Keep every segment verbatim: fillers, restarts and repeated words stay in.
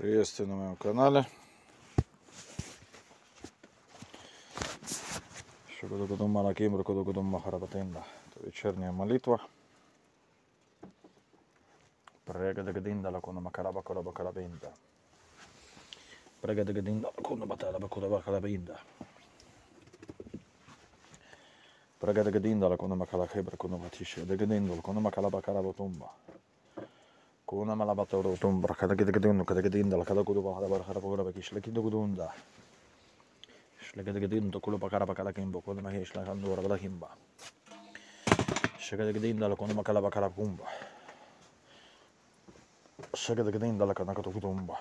Приветствую на моем канале. Это вечерняя молитва. Прегадагадинда лакуна макараба кораба карабинда. Прегадагадинда лакуна баталаба кудаба карабинда. Прегадагадинда лакуна макалахебра куна батиша. Дагадинда лакуна макалаба карабатумба. Kuna malabatoro tumbra kada kada gadun kada gadinda la kada kudu bahara bahara bahara bakish la kidu gudunda shla kada gadin to kulo bakara bakala kimbo kuna mahesh la kandora bala kimba shagada gadinda la kuna makala bakala kumba shagada gadinda la kana katu kutumba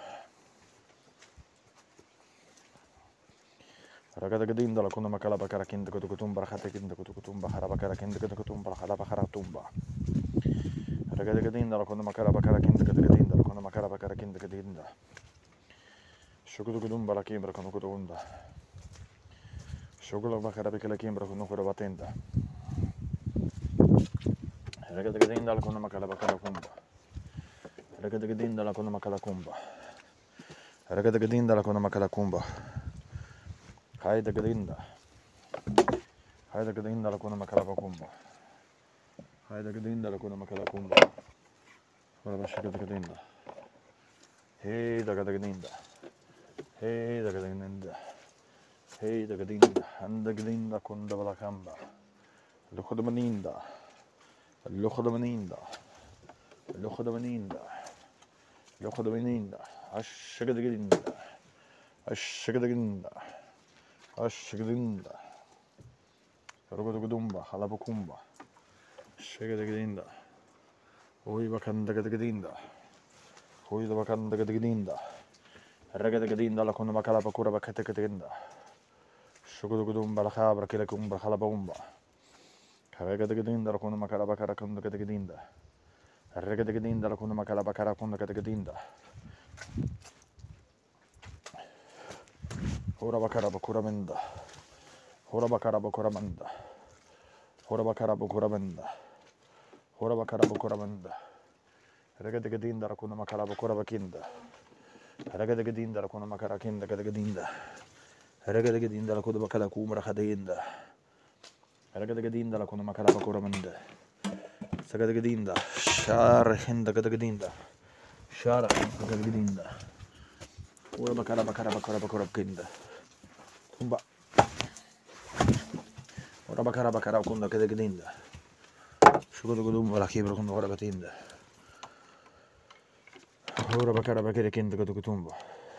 ragada gadinda la kuna makala bakara kinda kutu kutumba khata kinda kutu kutumba khara bakara kinda kutu kutumba khara bakara tumba ragada gadinda la kuna makala bakara kinda kutu gadinda la kuna makala bakara kinda gadinda shukudu kudumba la kimbra kuna kutunda shukula bakara bakala kimbra kuna kura batenda ragada gadinda la kuna makala bakara kumba ragada gadinda la kuna makala kumba ragada gadinda la kuna makala kumba hayda gadinda hayda gadinda la kuna makala kumba hayda gadinda la kuna makala kumba wala bashaka gadinda hey da gadinda hey da gadinda hey da gadinda anda gadinda kunda bala kamba lukhda maninda lukhda maninda lukhda maninda lukhda maninda ashaka gadinda ashaka gadinda ashaka gadinda rogodo gudumba halabukumba shaka gadinda Oi bakanda gadinda Oi bakanda gadinda ragada gadinda la kuna makala bakura bakata gadinda shukudu gudumba la khabra kila kumba khalabumba ragada gadinda la kuna makala bakara kunda gadinda ragada gadinda la kuna makala bakara kunda gadinda ora bakara bakura menda ora bakara bakura menda ora bakara bakura menda ora bakara bakura menda ragada gadinda la kuna makala bakura bakinda ragada gadinda la kuna makara kinda gadinda ragada gadinda la kuna makala kumra khadinda ragada gadinda la kuna makala bakura menda sagada gadinda shar hinda gadinda shar gadinda ora bakara bakara bakura bakura kinda kumba ora bakara bakara kunda gadinda shukudu gudumba la kibra kunda ora batinda ora bakara bakara kinda kutu kutumba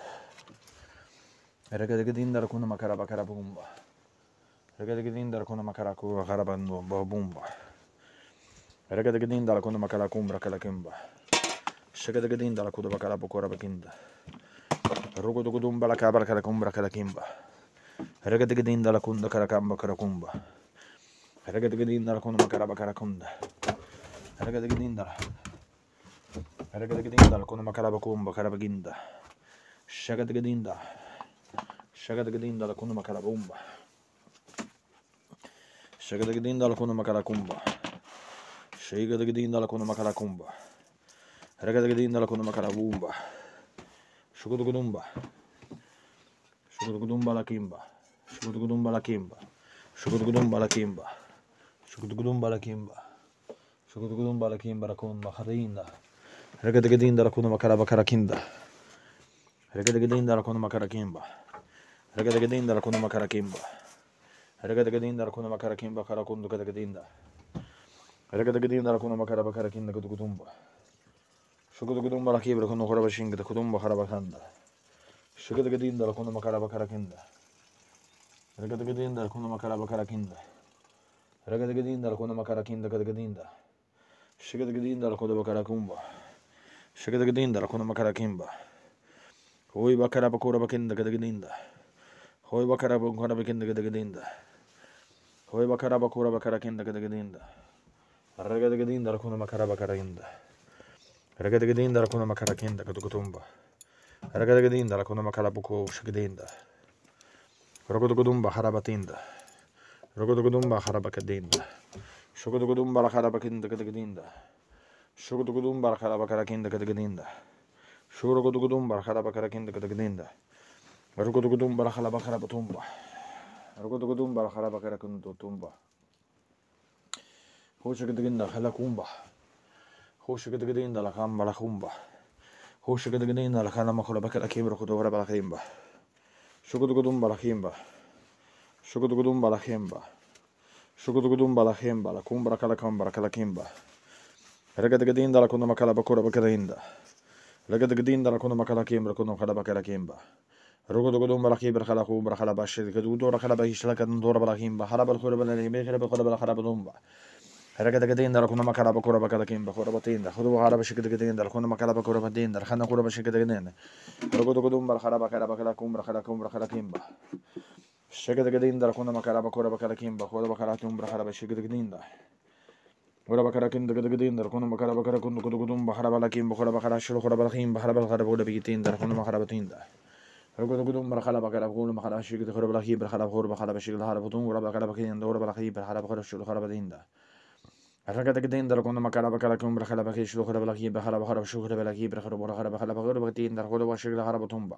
ragada gadinda la kuna makara bakara bumba ragada gadinda la kuna makara kura karabando bumba ragada gadinda la kuna makara kumbra kala kimba shagada gadinda la kudu bakara bakura bakinda rogodo gudumba la kabra kala kumbra kala kimba ragada gadinda la kunda kala kamba kala kumba ragada gadinda la kuna makara bakara kunda ragada gadinda ragada gadinda la kuna makara bakumba kala baginda shagada gadinda shagada gadinda la kuna makara bumba shagada gadinda la kuna makara kumba shagada gadinda la kuna makara kumba ragada gadinda la kuna makara bumba shukudu gudumba shukudu gudumba la kimba shukudu gudumba la kimba shukudu gudumba la kimba shukudu gudumba la kimba shukudu gudumba la kimba la kuna khadinda ragada gadinda la kuna makara bakara kinda ragada gadinda la kuna makara kimba ragada gadinda la kuna makara kimba ragada gadinda la kuna makara kimba kara kundu kada gadinda ragada gadinda la kuna makara bakara kinda kudu kutumba shukudu gudumba la kibra kuna khara bashinga kutumba khara bakanda shagada gadinda la kuna makara bakara kinda ragada gadinda la kuna makara bakara kinda ragada gadinda la kuna makara kinda kada gadinda shagada gadinda la kuna bakara kumba shagada gadinda la kuna makara kimba hoi bakara bakura bakinda kada gadinda hoi bakara bakura bakinda kada gadinda hoi bakara bakura bakara kinda kada gadinda ragada gadinda la kuna makara bakara kinda ragada gadinda la kuna makara kinda kada kutumba ragada gadinda la kuna makara buko shagdinda rogodo gudumba harabatinda rogodo gudumba harabakadinda shugodo gudumba la harabakinda kada gadinda shugodo gudumba la harabakara kinda kada gadinda Shurugudugudum Barhara Bakarakin the Gadinda. Rugudugudum Barhala Bakarabatumba. Rugudugudum Barhara Bakarakun Tumba. Hoshigadinda Halakumba. Hoshigadinda Lakamba Lakumba. Hoshigadinda Lakana Makura Bakarakim Rukudora Balakimba. Shugudugudum Balakimba. Shugudugudum Balakimba. Shugudugudum Balakimba, la Kumbra Kalakamba Kalakimba. Regadinda la Kuna Makalabakura Bakarinda. Regadinda la Kuna Makalakim, Rakuna Kalabakarakimba. Rugudugudum Balakibra Kalakumbra Kalabash, Gadudora Kalabash, Lakandora Balakimba, Harabal Kurabal, Bakura Kalabadumba. Regadinda la Kuna Makalabakura Bakalakimba, Kurabatinda, Hudu Harabashikadin, the Kuna Makalabakurabatin, the Hanakura Bashikadin. Rugudugudum Harabakarabakumbra Kalakumbra Kalakimba. Shagagadinda la Kuna Makalabakura Bakalakimba, Kurabakaratum Brahabashikadinda. Urabakarakin the Gadin, the Kuna Makarabakarakun, Gudugudum, Baharabalakim, Baharabakarash, Horabakim, Baharabakin, the Kuna Maharabatinda. Rugudugudum, Baharabakarakun, Maharashi, the Horabaki, Baharabur, Baharabashil, Harabatum, Urabakarabakin, the Urabaki, Baharabakarash, Horabadinda. Ragagadin, the Kuna Makarabakarakum, Baharabakish, Horabaki, Baharabakarash, Horabaki, Baharabakarabakin, the Horabashil, Harabatumba.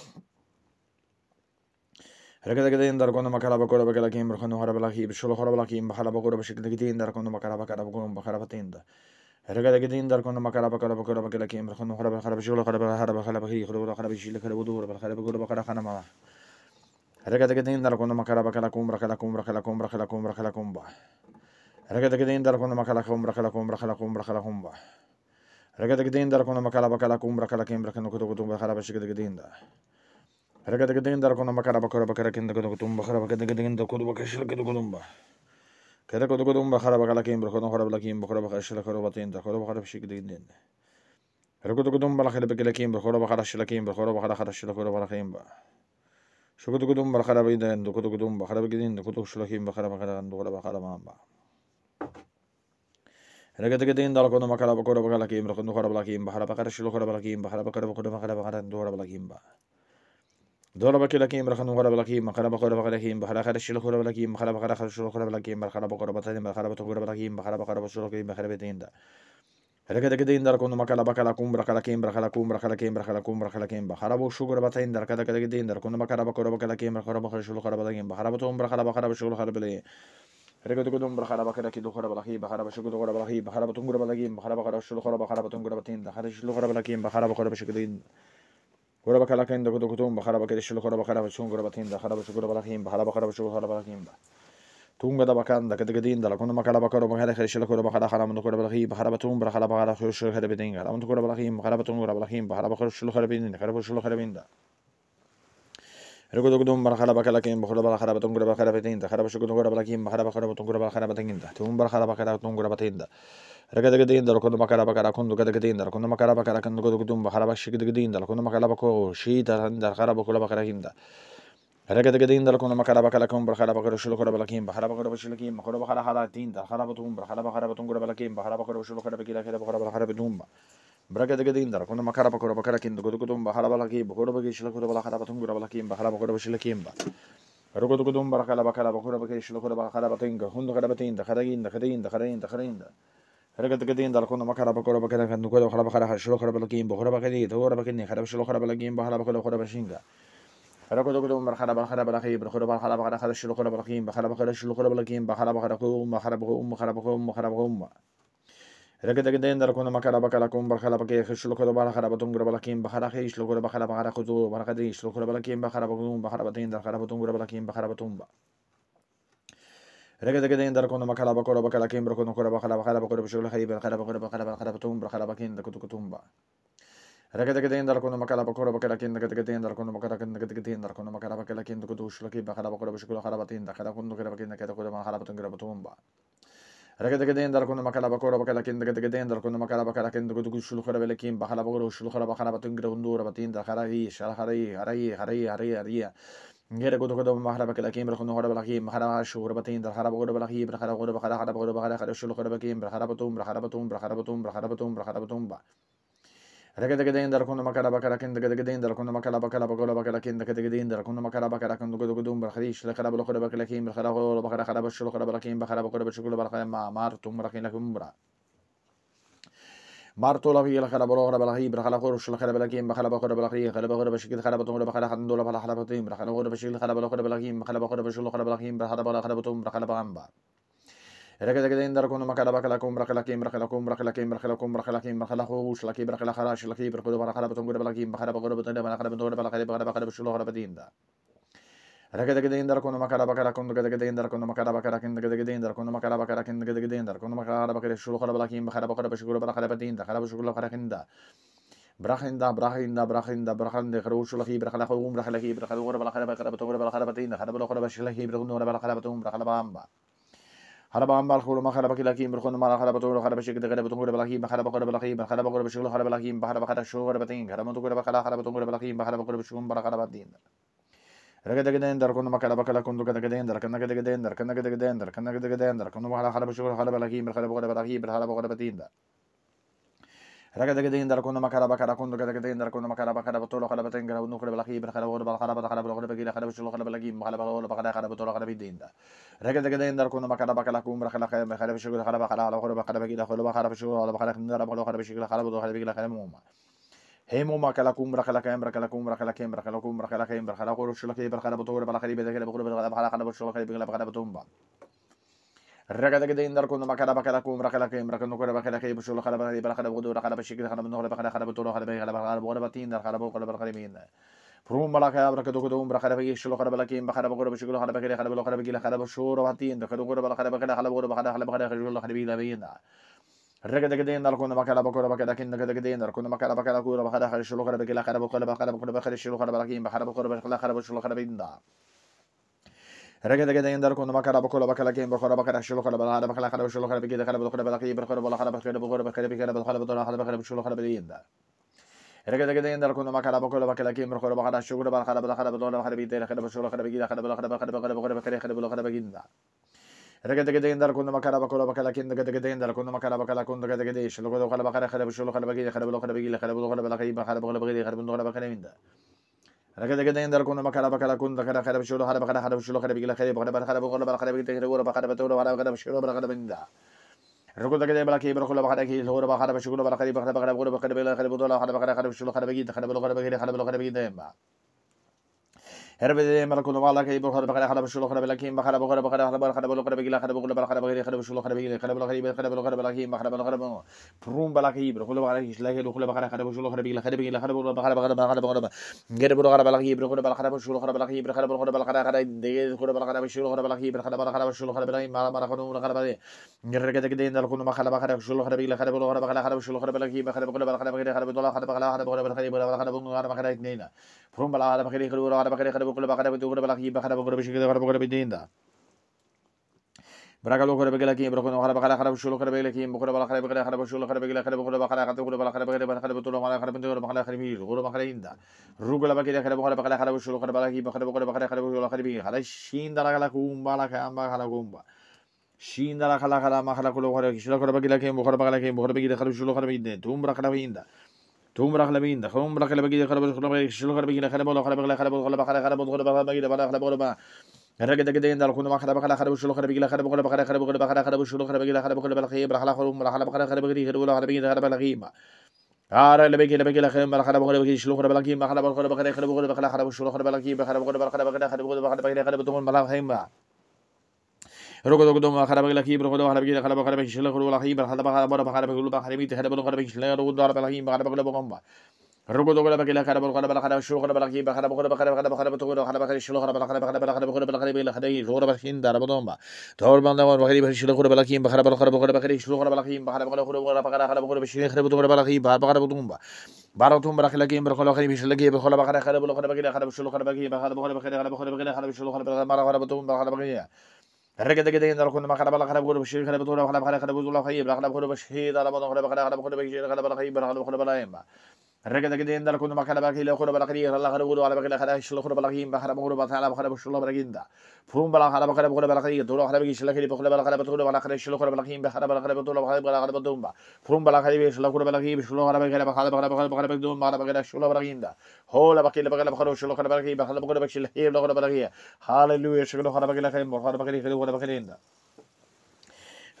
Regadin, the Kuna Makarabakura Bakalakim, Bakano Harabalaki, Shulhorabalakim, Baharabakura Bashikadin, the Kuna Makarabakarabakum, Baharabatinda. Regadin, the Kuna Makarabakara Bakalakim, Bakano Harabakarabashula Harabakarabaki, Harabakarabashil, Harabudur, Baharabakura Bakarakanama. Regadin, the Kuna Makarabakalakum, Rakalakum, Rakalakum, Rakalakum, Rakalakumba. Regadin, the Kuna Makalakum, Rakalakum, Rakalakum, Rakalakumba. Regadin, the Kuna Makarabakalakum, Rakalakim, Rakanokutum, Baharabashikadinda. Regadin, the Kuna Makarabakura Bakarakin, the Kutum, Baharabakadin, the Kudubakashil Kudumba. Karakudum, Baharabakalakim, Bakonorabakim, Bakarabakashil Korobatin, the Korabashikadin. Rekudum Balakalakim, Bakorabakashilakim, Bakorabakashil Korabakimba. Shukudum Bakarabin, the Kudum, Baharabin, the Kutushulakim, Bakarabaka, and Dorabakarabamba. Regadin, the Kuna Makarabakura Bakalakim, Bakonorabakim, Baharabakashil Korabakim, Baharabakarabakarabakara, and Dorabakimba. Dorabakalakim, Bakanurabakim, Makarabakarabakim, Baharakashilakurabakim, Baharakashilakurabakim, Baharabakarabatim, Baharabakurabakim, Baharabakarabakim, Baharabatinda. Regadin, the Kuna Makalabakalakum, Brakalakim, Brakalakum, Brakalakim, Brakalakum, Brakalakim, Baharabu Sugarbatin, the Kadakadin, the Kuna Makarabakurabakim, Baharabakashilakurabakim, Baharabatum, Brahalabakarabakulakarabi. Regadum Brahalabakaki, Lukarabaki, Baharabashukurabalaki, Baharabatum, Baharabakashilakurabakin, the Harishulukurabakim, Baharabakarabakin. Urabakalakin, the Kutum, Baharabakish, Horabakarabashun, Gorabatin, the Harabashukurabakim, Baharabakarabashukurabakim. Tunga the Bakan, the Katagadin, the Lakuna Makalabakar, Maharakalakurabaharam, the Kurabaki, Baharabatum, Bahalabara, Hushu Harabiding, Aram Kurabakim, Baharabatum, Rabakim, Baharabashulharabin, Karabashulharabinda. Regudum, Bahalabakalakim, Baharabatum, Gurabakarabin, the Harabashukurabakim, Baharabatum, Gurabakarabatinda, Tumba Harabakaratum, Gurabatinda. Regadin, the Lakuna Makarabakarakun, the Gadin, the Lakuna Makarabakarakan, the Gudum, Baharabashikadin, the Lakuna Makalabako, Shita, and the Harabakurabakinda. Regadin, the Lakuna Makarabakarakum, Baharabakarashulakim, Baharabakarabashulakim, Baharabakaraharatin, the Harabatum, Baharabatum, Gurabakim, Baharabakarabashulakarabatum. Bragadin, the Lakuna Makarabakarakin, the Gudum, Baharabaki, Baharabakim, Gurabakim, Baharabakarabashulakim. Rugudum, Barakalabakarabakurabakin, Hundarabatin, the Harain, the Harin, the Harin, the Harinda. Regadin, the Lakuna Makarabakarabakan, the Gurabakara, Shulokarabakim, Bahorabakani, the Horabakini, Harabashulokarabakim, Baharabakarabashinga. Rakodum, Baharabakarabaki, Baharabakarabaka, Shulokarabakim, Baharabakara, Shulokarabakim, Baharabakum, Baharabakum, Baharabakum, Baharabakum. Regadin, the Lakuna Makarabakarakum, Baharabaki, Shulokarabakum, Gurabakim, Baharaki, Shulokarabakarabakazu, Barakadi, Shulokarabakim, Baharabakum, Baharabatin, the Harabatum, Gurabakim, Baharabatumba. Regadin, the Lakuna Makarabakarabakim, Brokonokorabakarabakarabakarabakim, Baharabakum, Baharabakin, the Kutukumba. Regadin, the Lakuna Makarabakarabakin, the Gatagadin, the Lakuna Makarakan, the Gatagadin, the Lakuna Makarabakalakin, the Kutushulaki, Baharabakurabashulakin, the Karakundu, the Katakuma, Harabatun, Grabatumba. Regadin, the Lakuna Makarabakarabakin, the Gatagadin, the Lakuna Makarabakarakin, the Kutushulakarabakim, Baharabakurabashulakarabatin, Grundurabatin, the Harai, Shalhari, Harai, Harai, Harai, Haria. Get a good Maharabakalakim, Brokonorabakim, Harashurabatin, the Harabakurabaki, Braharabakarabakim, Braharabatum, Braharabatum, Braharabatum, Braharabatum, Braharabatumba. Regadin, the Lakuna Makarabakarakin, the Gatagadin, the Lakuna Makarabakarabakin, the Gatagadin, the Lakuna Makarabakarakan, the Gudum, Braharish, the Karabakarabakim, the Harabakarabashulakim, the Harabakarabashulakim, Martum, Rakinakumbra. Marto la via la carabolo la hibra la corso la carabalakim bahalabakor balaki halabakor bashikil harabatum bahalahandula bahalabatim bahalabakor bashil harabalakor balakim bahalabakor bashul harabalahim bahalabala harabatum bahalabamba Regadagadain darkon makarabakalakum brakalakim brakalakum brakalakim brakalakum brakalakim bakalahush laki brakalaharash laki brakudu bahalabatum balakim bahalabakor batunda bahalabatum balakari bahalabakar bashul harabatinda Regadagadain darkon makarabakalakum regadagadain darkon makarabakarakin regadagadain darkon makarabakarakin regadagadain darkon makarabakar shul harabalakim bahalabakar bashul balakarabatinda harabushul harakinda Brachinda brachinda brachinda brachinde kharushulahi brachalahum brachalaki brachalur balakarabatum balakarabatinda harabalakar bashulahi brakunur balakarabatum brachalabamba Harabamba khulu makharabakilaki brukun malakarabatu harabashik de garabatum balaki baharabakar balaki baharabakar bashul harabalaki baharabakar shul harabatin haramantu bakala harabatum balaki baharabakar bashum balakarabatin Regadagaden darkon makarabakala kundu gadagaden darkan gadagaden darkan gadagaden darkan gadagaden darkan malakarabashul harabalaki baharabakar balaki baharabakar batinda Regadagaden darkon makarabakara kundu gadagaden darkon makarabakara batul harabatin garabunu balaki baharabakar balakarabatakara balakarabi harabashul harabalaki baharabakar bakara harabatul harabidinda Regadagaden darkon makarabakala kum brakhalaka harabashul harabakala harabakara harabashul harabakara harabashul harabakara harabakara Hemo makalakum brakhalaka brakalakum brakhalaka brakalakum brakhalaka brakhalaka shulaki brakhalabatu balakari bedakara brakhalaka brakhalaka brakhalaka Regadagaden darkon makarabakalakum brakhalaka brakhalaka brakhalaka bashul harabakara brakhalabatu harabashik harabanu harabakara harabatu harabakara batin harabakara From Malaka Brakadum Brakarabi Shulokarabakim Bakarabakura Bashul Harabakara Harabakara Harabashur Batin the Kadukura Bakarabakara Halabakara Halabakara Habila Regadagaden Darkuna Makarabakura Bakarakin the Gadagaden Darkuna Makarabakara Bakara Shulokara Harabakara Bakara Shulokarabakim Bakarabakura Harabashulokarbinda Regadagaden Darkuna Makarabakura Bakarakim Bakara Shulokara Bakara Shulokarabi Harabakara Bakara Bakara Shulokarbinda Regadagaden darkon makarabakura bakalakim bakara bakara shugura bakara bakara bakara bakara bidera bakara bashula bakara bigila bakara bakara bakara bakara bakara bakara bakara baginda Regadagaden darkon makarabakura bakalakim regadagaden darkon makarabakala kun regadagade shulukura bakara bakara bakara bashula bakara bagila bakara bakara bagila bakara bakara bakara bakara bakara bakara bakara bakara minda Regadagaden darkon makarabakala kun bakara bakara bashula bakara bakara bashula bakara bagila bakara bakara bakara bakara bakara bagila bakara bakara bakara bashula bakara minda Rukudagade Balaki Bakula Bakaki, Lord Bakara Shula Bakari Bakara Bakara Bakara Bakara Bakara Shula Bakari Bakara Bakara Bakara Herbede Marakunawala Bakara Bakara Shula Bakari Bakara Bakara Bakara Bakara Bakara Shula Bakari Bakara Bakara Prum Balaki Bakula like Lukula Bakara Shula Bakara Bakara Get Balaki Bakara Shula Bakari Bakara Bakara De Bakara Shula Bakari Bakara Shula Bakari Marakunu Gergadagaden Dalkun Makalabaka Shula Bakara Bakara Shula Bakari Bakara Bakara Bakara From Balada Bakari Bakari Bakari Bakari Bragalo Bakaki, Broken Bakara Shula Bakaki, Bukura Bakara Shula Bakara Bakara Bakara Bakara Rugula Bakara Bakara Shula Bakaki, Bakara Bakara Halashin Dalakum Balakamba Halagumba. Shinda la kala kala makala kulo kara kishla kara bagila kem bukara bagila kem bukara bagila kara shulu kara bagila tumbra kara bagila tumbra kara bagila tumbra kara bagila kara bagila shulu kara bagila kara bagila kara bagila kara bagila kara kara bagila bagila bagila kara bagila Raga daga daga dal kuna makala bakala kara shulu kara bagila kara bagila kara kara bagila kara kara shulu kara bagila kara bagila bagila kara kala kara kara kara kara bagila kara bagila kara bagila Ara le bagila bagila kara bagila bagila bagila shulu kara bagila kara bagila bagila kara bagila bagila kara shulu kara bagila kara bagila bagila kara bagila kara bagila kara bagila bagila Rogodogoma Harabaki, Brogo Harabi, Harabaki, Shilakurahi, Harabaka, Harabu, Harabi, Harabu, Shilaro, Darabaki, Harabagomba. Rogodoga Bakila, Harabaka, Shukarabaki, Harabaka, Harabaki, Shilakarabi, Rorabakin, Darabodoma. Torbanda, Shilakurabaki, Harabaka, Shukarabaki, Harabaka, Shilakarabi, Barabadumba. Baratum Barakaki, Brokolaki, Shilaki, Holabaka, Harabaka, Harabaka, Harabaka, Harabaka, Harabaka, Regadagaden Darkun Makarabala Karabu, Shir Karabutura, Karabulla, Karabu, Shid, Alabama, Karabu, Karabu, Regadagaden Darkun Makarabaki, Lokurabaki, Alakarabu, Alabaka, Shlokurabaki, Baharabu, Batala, Shulabaginda, Pumbala, Harabaka, Dura, Shilaki, Bakara, Shlokurabaki, Baharabu, Pumbala, Shlokurabaki, Shulabaka, Shulabaginda, Hola Bakila, Shulabaki, Baharabu, Hallelujah, Shulabaki, Bakari,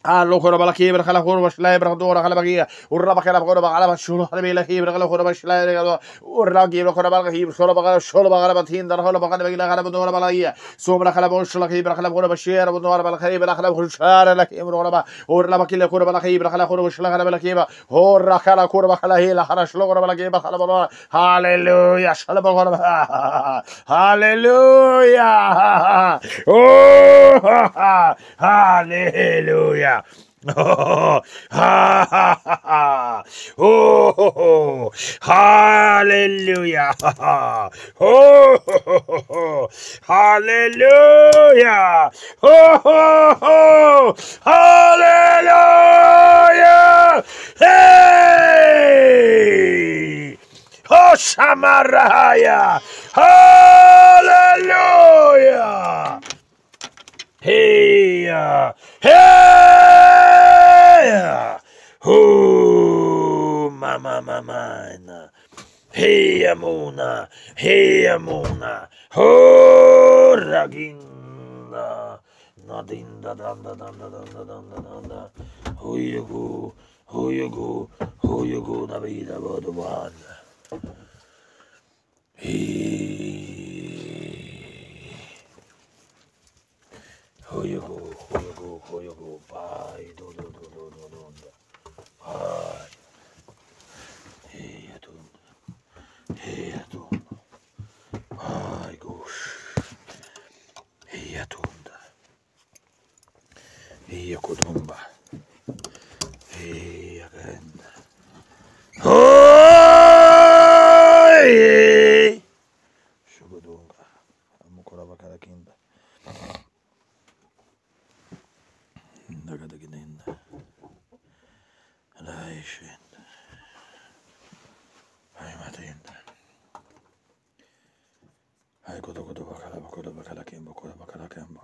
Allo koraba kibra kala koraba shlay bra dora kala bagia urra bakala koraba kala bashulu kala bila kibra kala koraba shlay urra kibra koraba kibra sholo bakala sholo bakala batin dar kala bakala bila kala dora balagia sobra kala boshla kibra kala koraba shera dora bala kibra kala shara la kibra koraba urra bakila koraba kibra kala koraba shla kala bila kibra urra kala koraba kala hila kala shlo koraba kibra kala bala hallelujah shala koraba hallelujah oh hallelujah. Oh, ha, ha, ha, ha. Oh, ho, ho. Hallelujah. Ha, ha. Oh, ho, ho, ho, ho. Hallelujah. Oh, ho, ho. Hallelujah. Hey. Oh, Shamaraya. Hallelujah. Hey, uh, hey, oh, mama, mama, hey, amuna, hey, amuna, oh, raginda, nadinda, danda, danda, danda, danda, danda, who you go, who you go, who you go, na vida, bodo, one, hey. Hoyogo, hoyogo, hoyogo, pai, do, do, do, do, do, do, pai. Hey, atum, hey, atum, pai, gosh. Hey, atunda, hey, akotumba, hey, again. Hoy! Shugodunga, amukora bakara kinda. Nagadaginenda, laishinda, aymatinda. Ay kodo kodo bakala bakala bakala kimbo kodo bakala kimbo.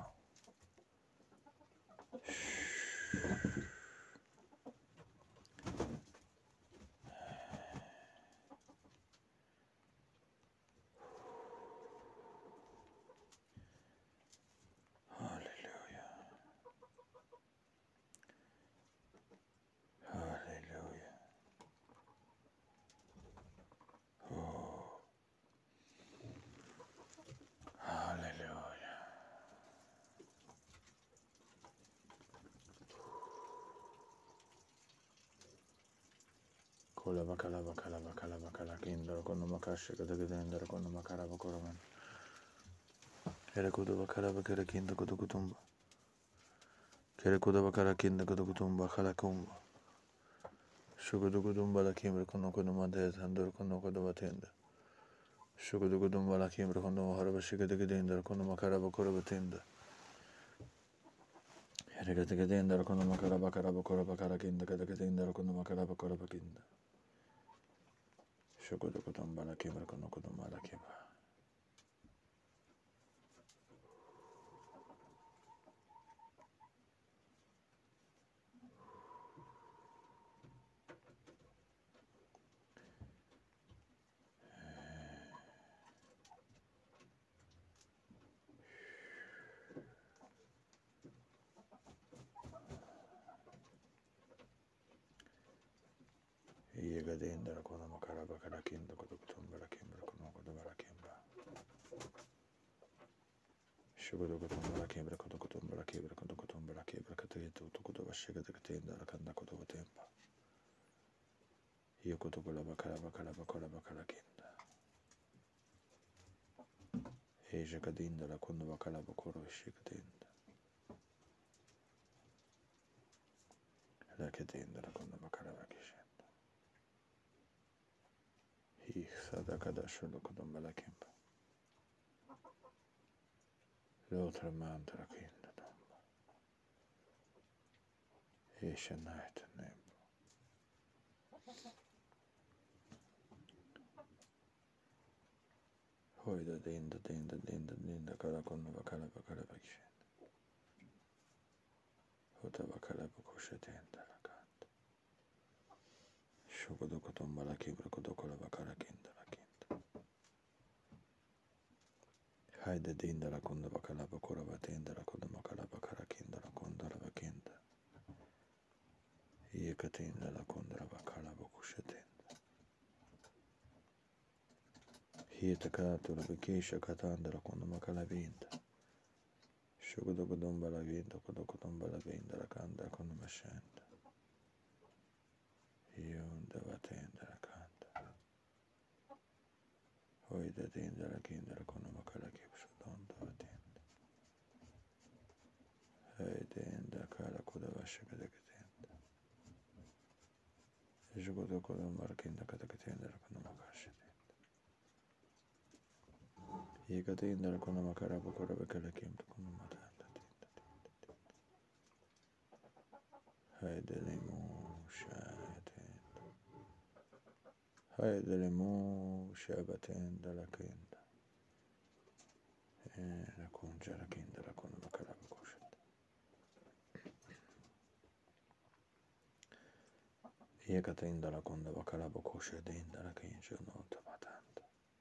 Hallelujah. Hallelujah. Oh. Hallelujah. Kola bakala bakala bakala bakala kindar kono makashi kada gidendar kono makara bakoroman. Kere kudo bakala bakara kinda kudo kutumba. Kere kudo bakala kinda kudo kutumba kala kumba. Shukudu kutumba la kimbre kono kono mande tandur kono kodo batenda. Shukudu kutumba la kimbre kono haraba shikada gidendar kono makara bakora batenda. Kere kada gidendar kono makara bakara bakora bakara kinda kada gidendar kono makara bakora bakinda. Shukudu kutumba la kimbre kono kutumba la kimbre. Yegadendra kono makara bakara kinda kodo kutumba la kimbre kono kodo bara kimba. Shukudu kutumba la kimbre kodo kutumba la kimbre kodo kutumba la kimbre katayetu tukudo bashigada katenda la kanda kodo batemba. Yokodo kola bakara bakara bakara bakara kinda. Eja kadinda la kondo bakara bakoro shigadenda. La kadenda la kondo bakara bakishenda. Hi sadakada sholo kutumba la kimba. L'altra mantra kinda tamba. Esha night name. Hoida dinda dinda dinda dinda kara kono bakara bakara bakishenda. Hota bakara bakosha tenda la kanda. Shukudu kutumba la kimba kodo kola bakara kinda la kinda. Haida dinda la kondo bakala bakora batenda la kondo makala bakara kinda la kondo la bakinda. Yekatinda la kundra bakala bokushatinda. Hietakatura bekisha katanda la kunda makala vinda. Shugudugadumba la vinda, kudugadumba la vinda la kanda kunda mashanda. Yunda batenda la kanda. Hoida dinda la kinda la kunda makala kipshudonda batenda. Hoida kala kuda vashakadakatenda. Jugudugadumba la kinda katakatenda la kunda makashadenda. Yekatinda la kunda makara bakura bakala kimta kunda matanda. Haidelimu shayatinda. Haidelimu shabatenda la kinda. La kunja la kinda la kunda makara bakushanda. Yekatinda la kunda bakara bakushadinda la kinja nota batanda.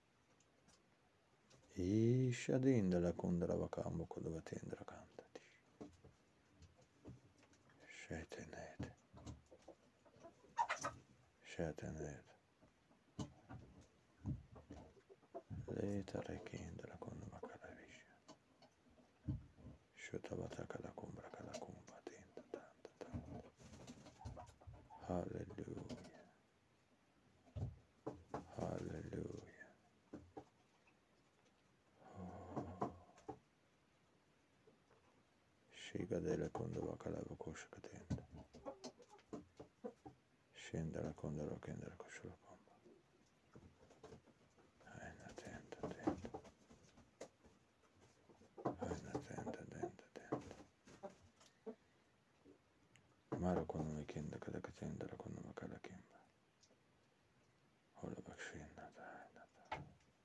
Ishadinda la kunda la bakambo kuda batenda la kanda. Shataned. Shataned. Later I came to la kunda makaravisha. Shutabataka la kumbra kala kumba tinda tanda tanda. Hallelujah. Hallelujah. Oh. Shiga della kunda bakala bakusha katinda. Shinda la kunda la kenda la kushula kumba. Aina tenda tenda. Aina tenda tenda tenda. Mara kunda me kenda kada katenda la kunda makala kimba. Hola bakshinda taina ta.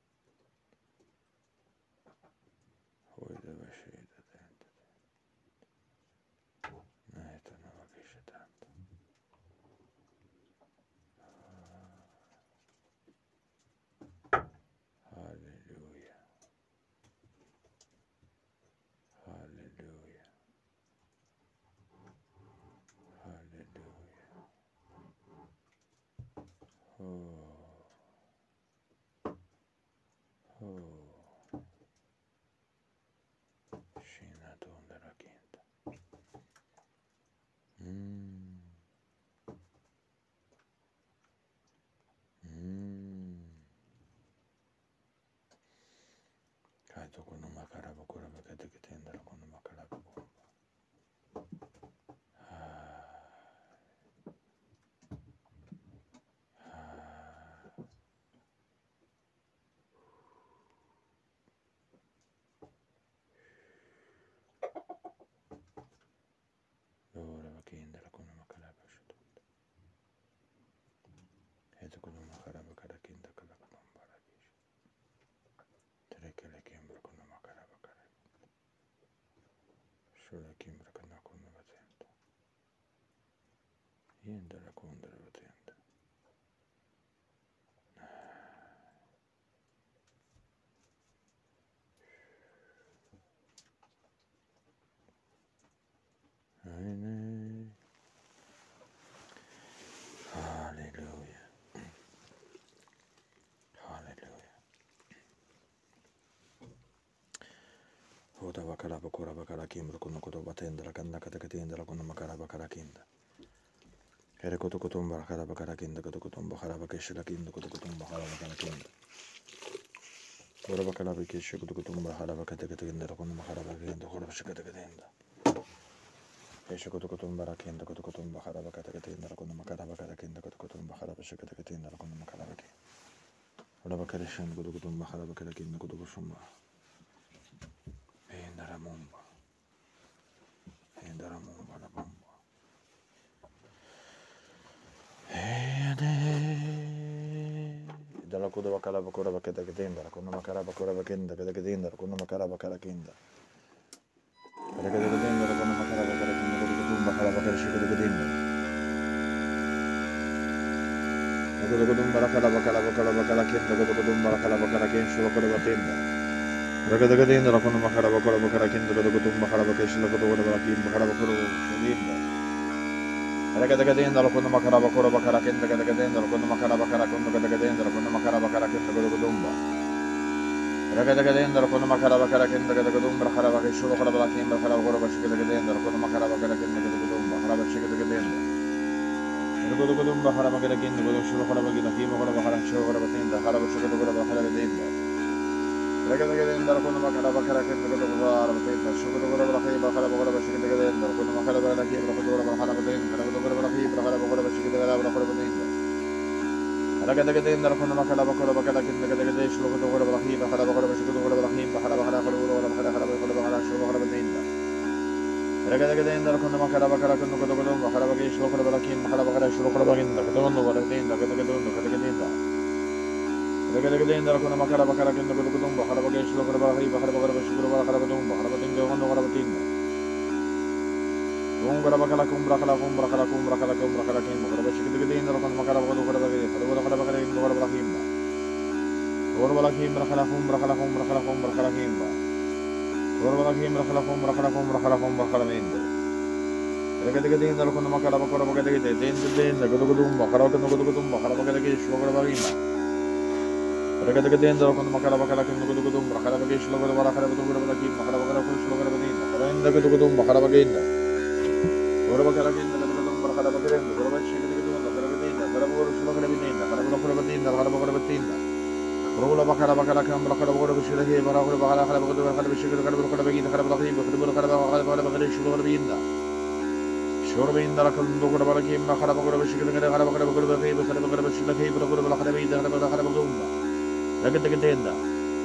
Hoida bashida tenda. Naita na bakisha tanda. Hallelujah. Hallelujah. Hallelujah. Oh. Oh. Shina tonda la quinta. Mmm. Mmm. Kaito kono makaraba kura bakete ketenda la kono makaraba kumba. Ah. Ah. Lora bakenda la kono makaraba shudonda. Heto kono makaraba kada kinda kada kumba la kisha. Terekele kimbra kono makaraba kada. Shula kimbra kana kono batenda. Yenda la konda la batenda. Aine. Hallelujah. Hallelujah. Hoda bakala bakura bakala kimbra kono koto batenda la kanna kata katenda la kono makara bakala kinda. Here koto kotumba bakala bakala kinda koto kotumba bakala bakesha kinda koto kotumba bakala bakala kinda. Hora bakala bakesha koto kotumba bakala bakata katenda la kono makara bakala kinda hora bakata katenda. Esha koto kotumba la kinda koto kotumba bakala bakata katenda la kono makara bakala kinda koto kotumba bakala bakata katenda la kono makara bakala. Hora bakala shan koto kotumba bakala bakala kinda koto kotumba. Endara mumba. Endara mumba la mumba. Dalla kuda bakala bakura bakata katenda la kono makara bakura bakenda kada katenda la kono makara bakala kinda. Kada kada katenda la kono makara bakala kinda koto kotumba bakala bakala shikada katenda. Koto kotumba bakala bakala bakala bakala kinda koto kotumba bakala bakala kinda bakala batenda. Kada katenda la kono makara bakura bakala kinda koto kotumba bakala bakala shikada koto koto bakala bakala bakura shikada. Regadagadain dalla con makara bakura bakara kenda gadagadain dalla con makara bakara con gadagadain dalla con makara bakara kenda gadagudumba. Regadagadain dalla con makara bakara kenda gadagudumba khara bakay shuru khara balakin bakara bakura bashigadagadin dalla con makara bakara kenda gadagudumba khara bashigadagadin. Gadagudumba khara bagadakin gadagshuru khara bagadakin bakura bakara shuru khara batin dalla khara bashigadagadin bakara gadin. Regadagadain dalla con makara bakara kenda gadagudumba batin dalla shuru khara balakin bakara bakura bashigadagadin dalla con makara balakin bakura bakara batin dalla Berkala bakura bashikita gala bakura batinda. Ragadagadain dalla con makala bakura bakala kinda gadagadain shulu bakura balahi bakala bakura bashikita bakura balahim bakala bakala bakura bakala bakala bakala bakala shulu bakura batinda. Ragadagadain dalla con makala bakala kinda gadagadain bakala bakala shulu bakura balakim bakala bakala shulu bakura batinda gadagadain batinda gadagadain gadagadain. Ragadagadain dalla con makala bakala kinda gadagadain bakala bakala shulu bakura balahi bakala bakura bashikita bakala batinda bakala batinda bakala batinda. Umbra bakala kumbra kala kumbra kala kumbra kala kumbra kala kim bakala bashikita gadin dalla con makala bakala bakala bagay bakala bakala bakala bakala balahim ba. Bakala balahim bakala kumbra kala kumbra kala kumbra kala kim ba. Bakala balahim bakala kumbra kala kumbra kala kumbra kala minda. Ragadagadain dalla con makala bakala bakala gadin din din gadagudum bakala bakala gadagudum bakala bakala gish bakala bagay ba. Ragadagadain dalla con makala bakala kim gadagudum bakala bagay shlo bakala bakala bakala bakala kim bakala bakala shlo bakala bagay bakala inda gadagudum bakala bagay inda. Ora bakala kinda gadagudum bakala bagay inda ora bashikita gadagudum bakala bagay inda bakala bakala shlo bakala bagay inda bakala bakala batinda bakala bakala batinda. Ora bakala bakala kam bakala bakala bashikita he bakala bakala bakala bakala bakala bashikita bakala bakala bagay bakala bakala bakala bakala bakala bakala shlo bakala bagay inda. Shoro bagay inda bakala bakala bakala kim bakala bakala bashikita bakala bakala bakala bagay bakala bakala bashikita he bakala bakala bakala bagay bakala bakala bakala ragadagadain da.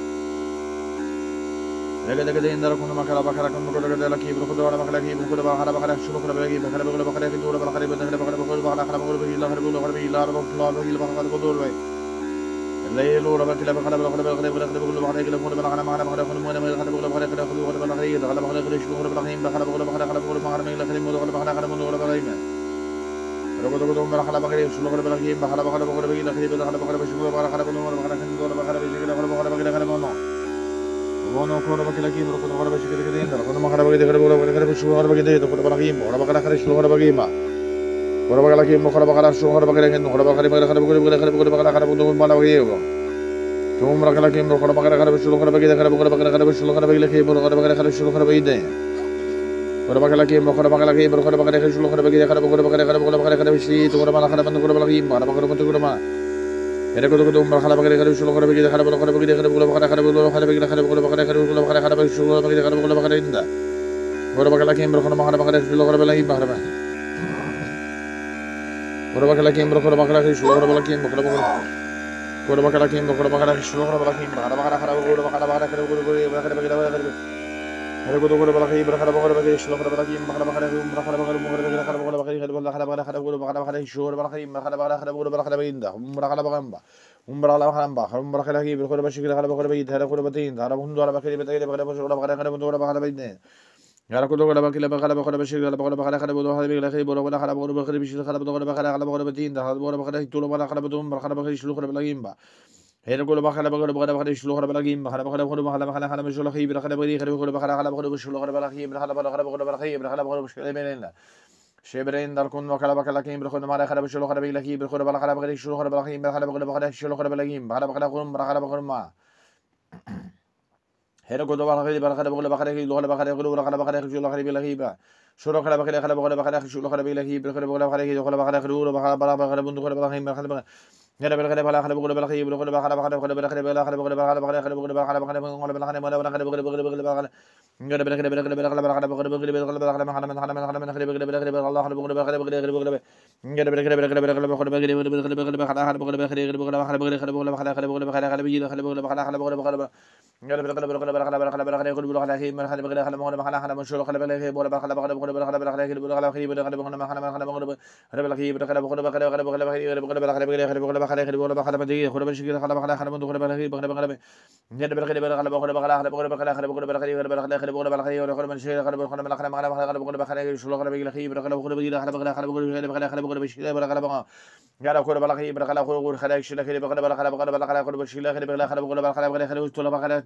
Ragadagadain dalla con makala bakala con gadagadain la kibru khudwa bakala kibru khudwa bakala bakala shuru khudwa bagay bakala bakala bakala khudwa bakala bakala bakala bakala bakala bakala bakala bagay la khudwa bakala bagay la bakala bagay la bakala khudwa bagay laylu bakala bakala bakala bakala bakala bakala bakala bakala khudwa bakala makala bakala khudwa bakala bakala bakala bakala khudwa bakala bagay bakala bakala khudwa shuru khudwa bakala bakala bakala bakala bakala bakala bakala la khudwa bakala bakala bakala bagay ragadagudum bakala bagay shuru khudwa bakala bakala bakala bakala bagay la khudwa bakala bakala shuru bakala bakala bakala khudwa bakala bakala bakala bakala Bono kora bakila kim ro kora bashikita gadin dalla kora makara bagay kora bakala bakala shuru kora bagay de kora bakala kim kora bakala kara shuru kora bagay ma kora bakala kim kora bakala shuru kora bagay gen kora bakala bakala kara bakala bakala bakala bakala kara bakala mala bagay go tum bakala kim kora bakala kara shuru kora bagay kara bakala bakala kara shuru kora bagay kim kora bakala kara shuru kora bagay de kora bakala kim kora bakala kim kora bakala kara shuru kora bagay kara bakala bakala kara bakala bakala kara shi kora mala kara kora bakala kim kora bakala bakala ma Era kudu kudu umbra khala bagay khala shulu khala bagay khala bagay khala bagay khala bagay khala bagay khala bagay khala bagay khala bagay khala bagay khala bagay shulu bagay khala bagay khala inda. Ora bagay kim bro khala khala bagay shulu khala bagay bahra ba. Ora bagay kim bro khala bagay shulu khala bagay kim khala bagay. Ora bagay kim bro khala bagay shulu khala bagay kim bahra bagay khala bagay khala bagay khala bagay khala bagay khala bagay. Era kudu kudu bagay bro khala bagay bagay shulu khala bagay kim bahra bagay umbra khala bagay umbra khala bagay khala bagay khala bagay khala bagay khala bagay khala bagay shulu bagay kim khala bagay khala bagay khala bagay inda. Umbra khala bagay ba. Umbra la khala ba umbra khala ki bil khala bashikila khala bagay bagay dhala khala batin dhala hundu ala bakali batay bagay bagay shulu bagay khala bagay bagay bagay ne. Yara kudu khala bakila bagay bagay bashikila bagay bagay khala bagay bagay bagay bagay bagay khala bagay bagay bishil khala bagay bagay khala bagay batin dhala bagay bagay tulu bagay khala bagay umbra khala bagay shulu khala bagay ba. Hera kudu bakala bagay bagay bagay shulu khala bagay ba khala bagay bagay khala bagay khala shulu khi bil khala bagay khala bagay khala bagay shulu khala bagay khala bagay khala bagay khala bagay bashikila menna. Shebrein dal kun wakala bakala kim bil khuna mara khala bashulu khala bagay bil khuna bakala bagay shulu khala bagay khala bagay bagay shulu khala bagay bakala bakala kun mara khala bagay ma Hera kudu bakala bakala bagay bagay khala bagay khala bagay shulu khala bagay ba shulu khala bagay khala bagay bagay shulu khala bagay bil khuna bagay bagay khala bagay khala bagay bundu khala bagay khala bagay Yara bil khala bagay khala bagay bagay bil khuna bakala bagay khala bagay khala bagay khala bagay khala bagay khala bagay khala bagay khala bagay mala khala bagay bagay bagay Ngada bela bela bela bela bela bela bela bela bela bela bela bela mahana mahana mahana mahana bela bela bela bela Allah bela bela bela bela bela ngada bela bela bela bela bela bela bela bela bela bela bela bela hada bela bela bela bela bela bela bela bela bela bela bela bela bela bela bela bela bela bela ngada bela bela bela bela bela bela bela bela bela bela bela bela bela mahana mahana mahana mashul bela bela bela bela bela bela bela bela bela bela bela bela bela bela bela bela mahana mahana mahana bela bela bela bela bela bela bela bela bela bela bela bela bela bela bela bela bela خرب الشكل خرب خلا خرب خرب خرب خرب خرب جد بلا خرب خرب خرب خرب خرب خرب خرب خرب خرب خرب خرب بقول بخلي ولا خرب من شيء خرب خرب خرب خرب خرب بقول بخلي شو خرب بيجي خيب خرب خرب بيجي خرب خرب خرب بقول بخلي خرب خرب بيجي خرب خرب قال خرب بخلي خرب خرب خرب خرب شيء خرب خرب خرب خرب خرب خرب خرب بيجي خرب خرب خرب خرب بقول بخلي خرب خرب خرب تولا بخلي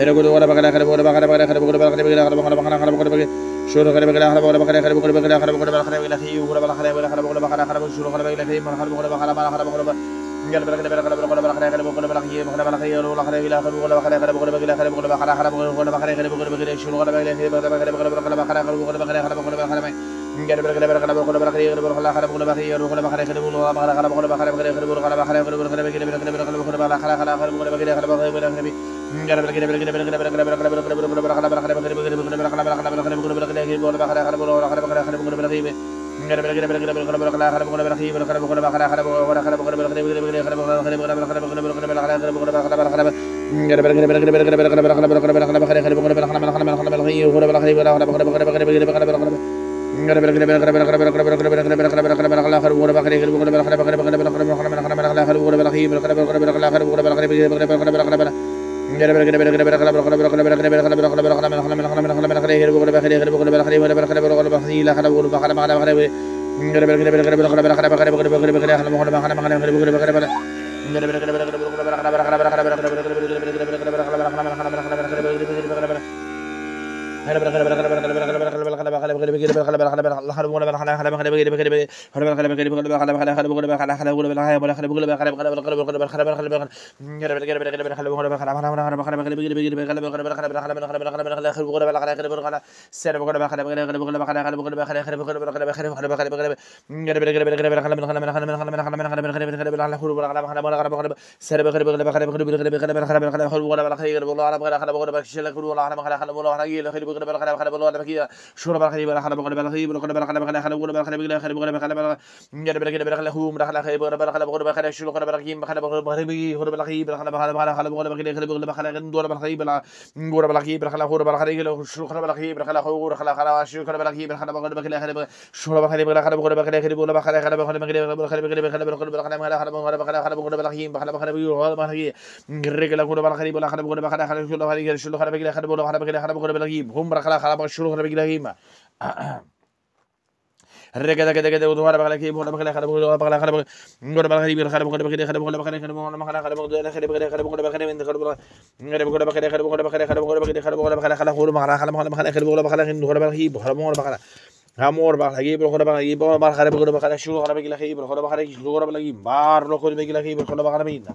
Amor bakhlagi bro khoda bakhlagi bo bar khare bro bakhala shuru khara bagila khi bro khoda bakhare shuru bakhlagi bar lo khod bagila khi bro khoda bakhare bagina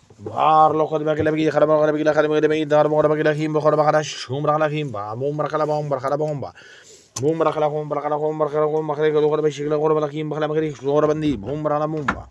bar lo khod bagila bagila khara bakhare bagila khare bagila bagila dar bro bagila khi bro khoda bakhare shum bakhala khi ba mum bakhala ba mum bakhala bomba mum bakhala khum bakhala khum bakhala khum bakhala khoda bashikla khoda bakhala khi bakhala bagila shuru bandi mum bakhala mumba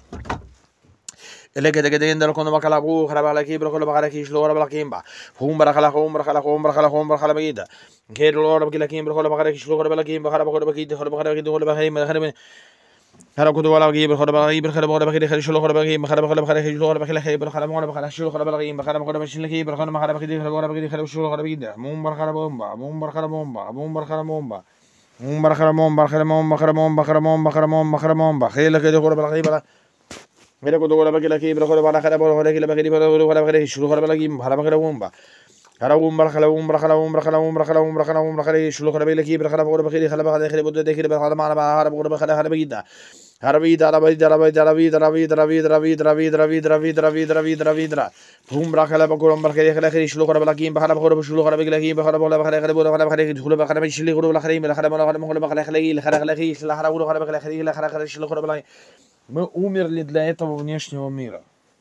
ele que te que te yendo cuando bakhala bu khara bakhala khi bro khoda bakhare khi shuru bakhala khi ba hum bakhala khum bakhala khum bakhala khum bakhala bagida غير الله ربك لكن بخلا بخلا شلو خلا بلكين بخلا بخلا بكيد خلا بخلا بكيد خلا بخلا ما خلا هذا كده ولا بجيب بخلا بجيب بخلا بخلا بكيد خلا شلو خلا بجيب بخلا بخلا بخلا شلو خلا بخلا خيب بخلا ما بخلا شلو خلا بجيب بخلا بخلا بشيل خيب بخلا ما خلا بكيد خلا بخلا بكيد خلا شلو خلا بجيب مم بخلا بومبا مم بخلا بومبا مم بخلا بومبا مم بخلا بومبا بخلا مم بخلا بومبا بخلا مم بخلا مم بخلا بومبا خيل كده خلا بجيب بخلا غير كده ولا بجيب خيب بخلا بخلا خلا بخلا خلا بكيد بخلا بخلا شلو خلا بجيب بخلا بخلا بومبا هراوم برخلاوم برخلاوم برخلاوم برخلاوم برخلاوم برخلي شلو خربي لكي برخلا بقول بخير خلا بخلا خير بود دخير برخلا ما انا هرب بقول بخلا خلا بيدا هربي دربي دربي دربي دربي دربي دربي دربي دربي دربي دربي دربي دربي درا بوم برخلا بقول برخلي خلا خير شلو خرب لكي بخلا بقول شلو خرب لكي بخلا بقول بخلا خلا بقول بخلا بخلا شلو بخلا بشلي بقول بخلا خير بخلا بقول بخلا خلا خلا خلا خير خلا خلا بقول بخلا خلا خلا خلا شلو خرب لكي мы умерли для этого внешнего мира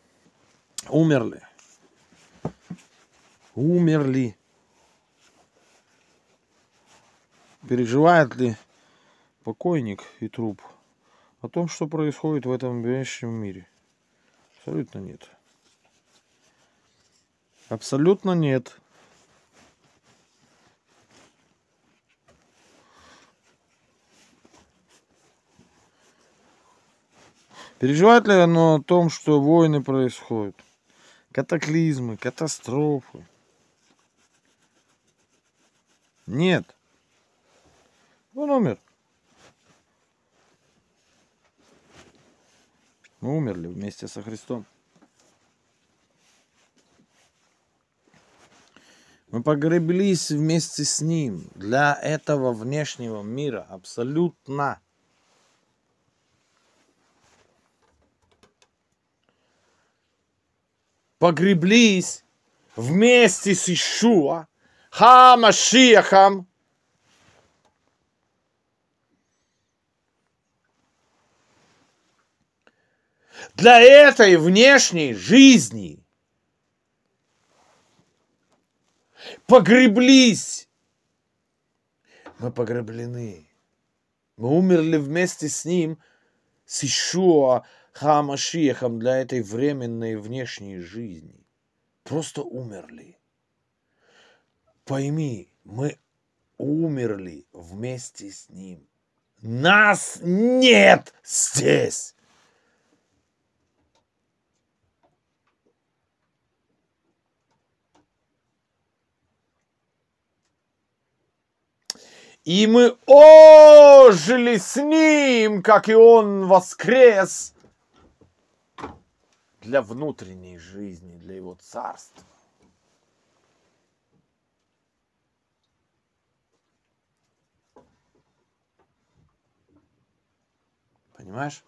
умерли умерли. Переживает ли покойник и труп о том, что происходит в этом внешнем мире? Абсолютно нет. Абсолютно нет. Переживает ли оно о том, что войны происходят? Катаклизмы, катастрофы? Нет. Он умер. Мы умерли вместе со Христом. Мы погреблись вместе с Ним для этого внешнего мира. Абсолютно. Погреблись вместе с Ишуа, Ха-Машиахом, для этой внешней жизни погреблись. Мы погреблены. Мы умерли вместе с ним, с Ишуа Ха-Машиахом для этой временной внешней жизни. Просто умерли. Пойми, мы умерли вместе с ним. Нас нет здесь. И мы ожили с ним, как и он воскрес, для внутренней жизни, для его царства. Понимаешь?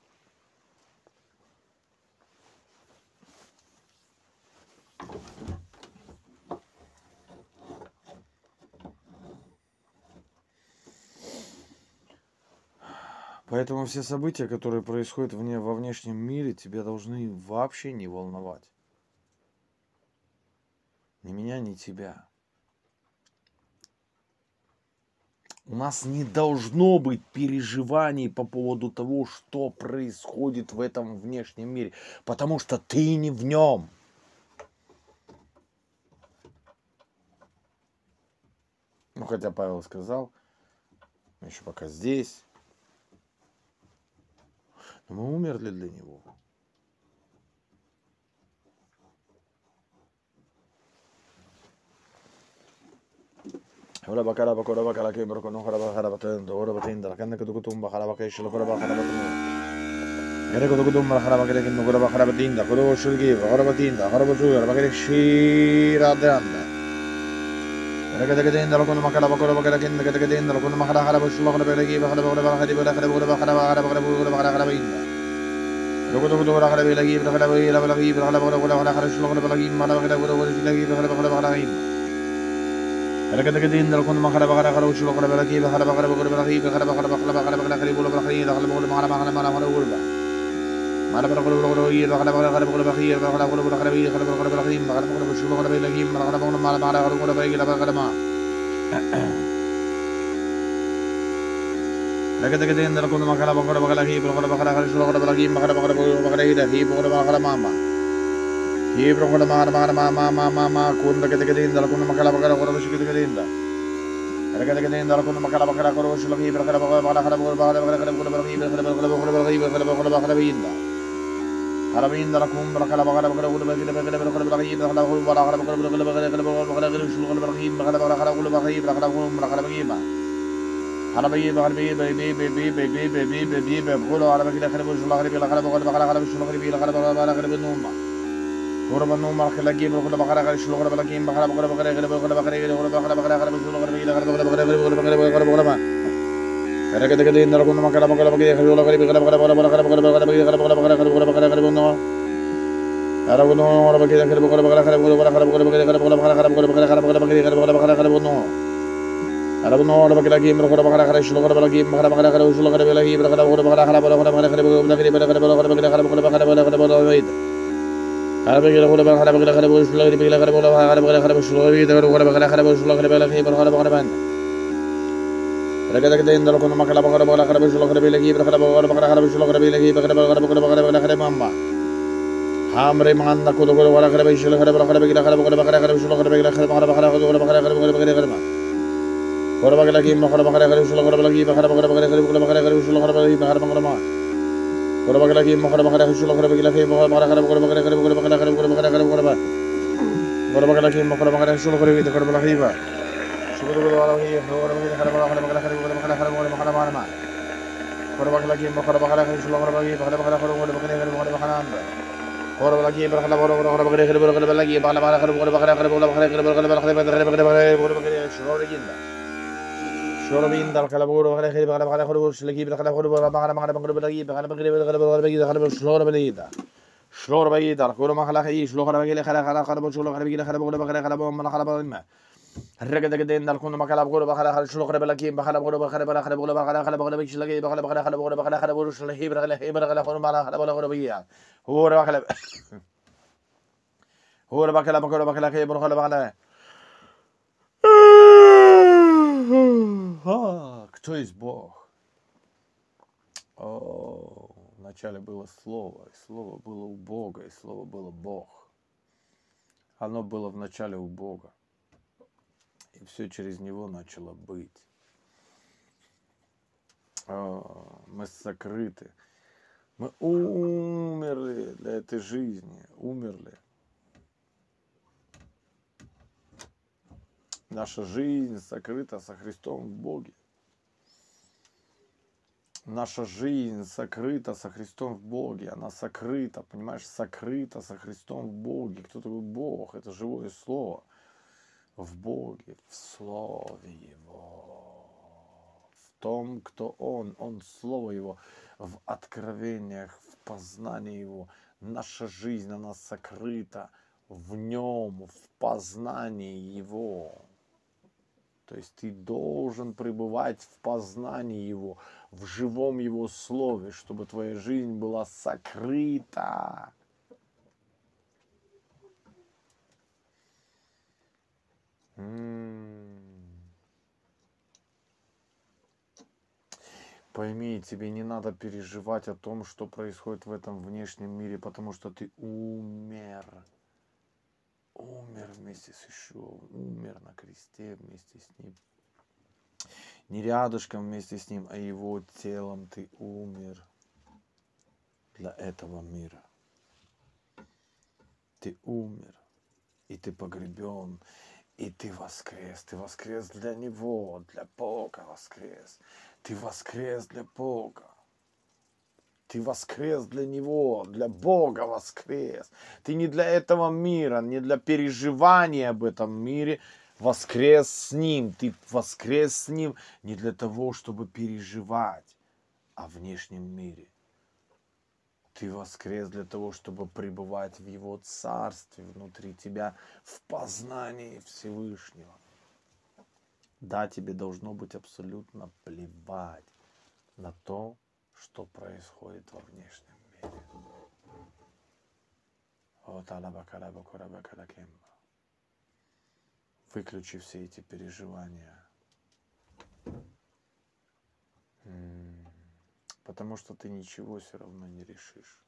Поэтому все события, которые происходят вне, во внешнем мире, тебя должны вообще не волновать. Ни меня, ни тебя. У нас не должно быть переживаний по поводу того, что происходит в этом внешнем мире, потому что ты не в нем. Ну, хотя Павел сказал, мы еще пока здесь. Но мы умерли для него. Ora bakara bakora bakala ke berko no khara bakara baten ora baten dal kan ko kutum bakara bakay shlo khara bakara baten gere ko kutum bakara bakare kin no khara bakara baten da ko shulgi bakara baten da khara bazu ora bakare shira danda gere gere gere dal ko no bakara bakara bakara kin gere gere dal ko no bakara khara bazu khara belagi bakara bakara bakara bakara bakara bakara bakara bakara bakara bakara baten da ko ko bakara belagi bakara belagi belagi bakara bakara bakara khara shlo khara belagi mala bakara bakara belagi bakara bakara bakara baten Hareket kedin dal kun makhara bakara khara ushul khara balaki bakara bakara bakara balaki bakara bakara bakara bakara bakara khari bulu bakari dakhal bulu makhara makhara makhara makhara ulba mala bakara bulu bulu yi bakara bakara khara bulu bakari bakara bulu bakara bi khara bakara bakari bakara bakara ushul khara balaki bakara bakara mala makhara khara bulu bakari bakara ma Hareket kedin dal kun makhara bakara bakara hi bakara bakara khara ushul khara balaki bakara bakara bulu bakari da hi bakara bakara mama Ye brokona mar mar ma ma ma ma ma kun da kete kete indal kun makala bakara koro shi kete kete inda. Ara kete kete indal kun makala bakara koro shi logi bakara bakara bakara bakara bakara bakara bakara bakara bakara bakara bakara bakara bakara bakara bakara inda. Ara bin indal kun bakala bakara bakara bakara bakara bakara bakara bakara inda bakara bakara bakara bakara bakara bakara bakara bakara shi logi bakara bakara bakara bakara bakara bakara bakara bakara Ara bi bakara bi bi bi bi bi bi bi bi bi bi bi bolo ara bakara bakara shi logi bakara bakara bakara bakara shi logi bakara bakara bakara bakara numma Korban numar lagi berkata bakara kali shulukar lagi bakara bakara bakara bakara bakara bakara bakara bakara bakara shulukar lagi bakara bakara bakara bakara bakara bakara bakara Kara kata kata indar kun makala bakara bakara shulukar lagi bakara bakara bakara bakara bakara bakara bakara bakara bakara bakara bakara bakara bunno Kara bunno ora bakara bakara bakara bakara bakara bakara bakara bakara bakara bakara bakara bakara bakara bakara bakara bakara bunno Kara bunno ora bakara lagi berkata bakara kali shulukar lagi bakara bakara bakara shulukar lagi bakara bakara bakara bakara bakara bakara bakara bakara bakara bakara bakara bakara bakara Ara bagila kula bagala bagala kala bol shula gidi bagala kala bola bagala bagala kala shula gidi daru kala bagala kala bol shula kala bagala khi bagala bagala ban Raga daga den dal kono makala bagala bagala kala shula kala bagala khi bagala bagala bagala kala shula kala bagala khi bagala bagala bagala bagala bagala kala mamma Hamre manna kodo kodo bagala kala shula kala bagala bagala kala bagala bagala kala shula kala bagala kala bagala bagala bagala bagala kala bagala bagala kala Kora bagala khi makala bagala kala shula kala bagala khi bagala bagala bagala kala bagala bagala shula kala bagala bagala bagala ma Kora bagala ki makara bagala shula kora bagala ki bagala bagala kora bagala kora bagala bagala kora bagala kora bagala kora bagala ki makara bagala shula kora bagala kora bagala ki ba shula kora bagala ki kora bagala kora bagala bagala kora bagala kora bagala bagala ma kora bagala ki makara bagala shula kora bagala bagala bagala kora bagala bagala kora bagala anda kora bagala ki bagala bagala kora bagala kora bagala ki bagala bagala kora bagala bagala kora bagala bagala kora bagala bagala bagala shula ginda Shorobin dal kala boro kala khiri kala kala khoro lagi kala khoro kala kala kala kala lagi kala kala kala kala kala shoro belida شلور بقى يدار كل ما خلق يش شلور بقى يلا خلق خلق خلق شلور بقى يلا خلق بقول بقى خلق من خلق ما الرجل ده كده إن كل ما خلق بقول بقى خلق شلور بقى لكن بقى خلق بقول بقى خلق بقى خلق بقول بقى خلق بقول بقى شلقي بقى خلق بقى خلق بقول بقى خلق بقول شلقي بقى خلق بقى خلق بقول ما خلق بقول بقى هو بقى خلق هو بقى خلق بقول بقى خلق بقول خلق بقى кто есть Бог? О, вначале было Слово, и Слово было у Бога, и Слово было Бог. Оно было вначале у Бога, и все через Него начало быть. О, мы сокрыты, мы умерли для этой жизни, умерли. Наша жизнь сокрыта со Христом в Боге. Наша жизнь сокрыта со Христом в Боге. Она сокрыта, понимаешь, сокрыта со Христом в Боге. Кто такой Бог? Это живое Слово. В Боге, в Слове Его. В том, кто Он. Он Слово Его. В откровениях, в познании Его. Наша жизнь, она сокрыта в Нем, в познании Его. То есть ты должен пребывать в познании Его, в живом Его Слове, чтобы твоя жизнь была сокрыта. М-м-м. Пойми, тебе не надо переживать о том, что происходит в этом внешнем мире, потому что ты умер. Умер вместе с Ишуом, умер на кресте вместе с Ним. Не рядышком вместе с Ним, а Его телом ты умер для этого мира. Ты умер, и ты погребен, и ты воскрес. Ты воскрес для Него, для Бога воскрес. Ты воскрес для Бога. Ты воскрес для Него, для Бога воскрес. Ты не для этого мира, не для переживания об этом мире воскрес с Ним. Ты воскрес с Ним не для того, чтобы переживать о внешнем мире. Ты воскрес для того, чтобы пребывать в Его Царстве внутри тебя, в познании Всевышнего. Да, тебе должно быть абсолютно плевать на то, что происходит во внешнем мире. Выключи все эти переживания. Потому что ты ничего все равно не решишь.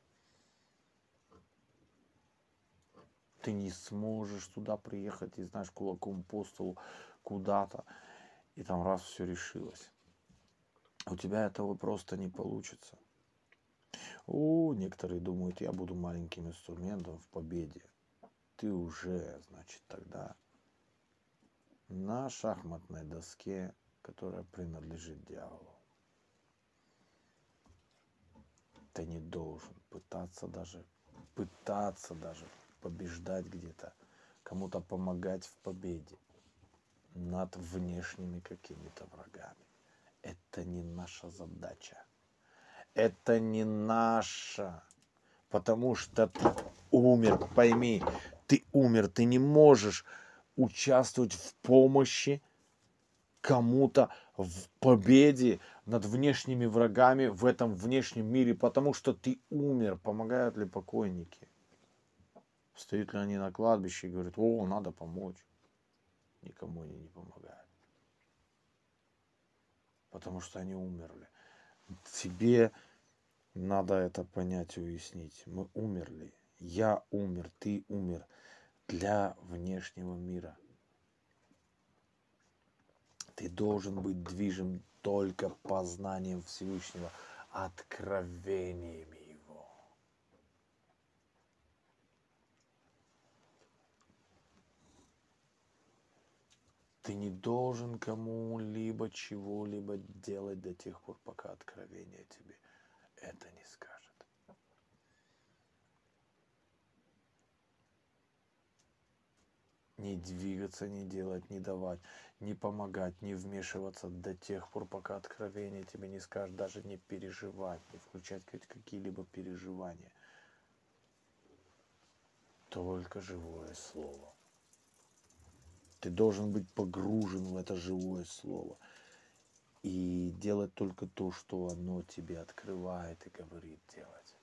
Ты не сможешь туда приехать и, знаешь, кулаком по столу куда-то, и там раз все решилось. У тебя этого просто не получится. О, некоторые думают, я буду маленьким инструментом в победе. Ты уже, значит, тогда на шахматной доске, которая принадлежит дьяволу. Ты не должен пытаться даже, пытаться даже побеждать где-то, кому-то помогать в победе над внешними какими-то врагами. Это не наша задача. Это не наша. Потому что ты умер. Пойми, ты умер. Ты не можешь участвовать в помощи кому-то в победе над внешними врагами в этом внешнем мире, потому что ты умер. Помогают ли покойники? Встают ли они на кладбище и говорят, о, надо помочь? Никому они не помогают. Потому что они умерли. Тебе надо это понять и уяснить. Мы умерли. Я умер, ты умер для внешнего мира. Ты должен быть движим только познанием Всевышнего, откровениями Его. Ты не должен кому-либо чего-либо делать до тех пор, пока откровение тебе это не скажет. Не двигаться, не делать, не давать, не помогать, не вмешиваться до тех пор, пока откровение тебе не скажет, даже не переживать, не включать какие-либо переживания. только живое слово. Ты должен быть погружен в это живое слово. И делать только то, что оно тебе открывает и говорит делать.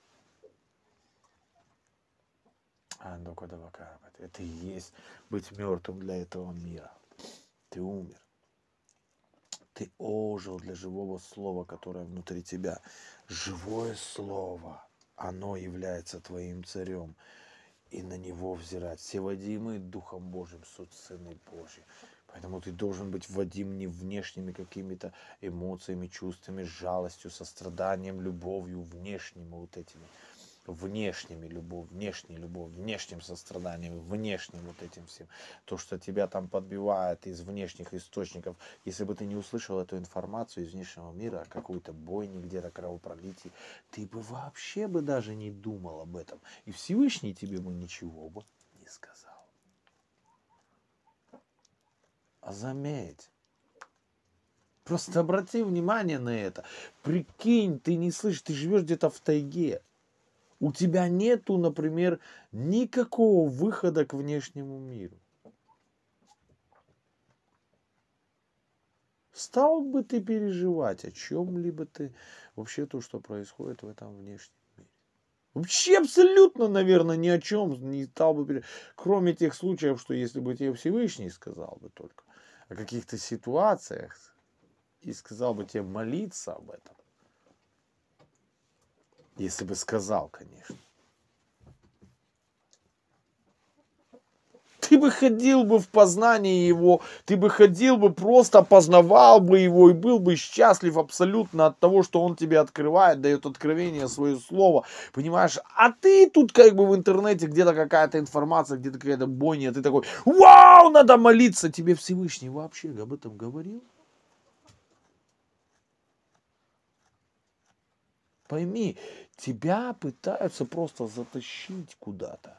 Это и есть быть мертвым для этого мира. Ты умер. Ты ожил для живого слова, которое внутри тебя. Живое слово, оно является твоим царем. И на него взирать. Все водимые Духом Божьим суть сыны Божьи. Поэтому ты должен быть водим не внешними какими-то эмоциями, чувствами, жалостью, состраданием, любовью, внешними вот этими. Внешними любовь, внешней любовь, внешним состраданием, внешним вот этим всем. То, что тебя там подбивает из внешних источников. Если бы ты не услышал эту информацию из внешнего мира, какой-то бойни, где-то кровопролитие, ты бы вообще бы даже не думал об этом. И Всевышний тебе бы ничего бы не сказал. А заметь, просто обрати внимание на это. Прикинь, ты не слышишь, ты живешь где-то в тайге. У тебя нету, например, никакого выхода к внешнему миру. Стал бы ты переживать о чем-либо ты, вообще то, что происходит в этом внешнем мире? Вообще абсолютно, наверное, ни о чем не стал бы переживать. Кроме тех случаев, что если бы тебе Всевышний сказал бы только о каких-то ситуациях и сказал бы тебе молиться об этом. Если бы сказал, конечно. Ты бы ходил бы в познании его, ты бы ходил бы, просто познавал бы его и был бы счастлив абсолютно от того, что он тебе открывает, дает откровение, свое слово, понимаешь? А ты тут как бы в интернете где-то какая-то информация, где-то какая-то бойня, ты такой, вау, надо молиться, тебе Всевышний вообще об этом говорил? Пойми, тебя пытаются просто затащить куда-то.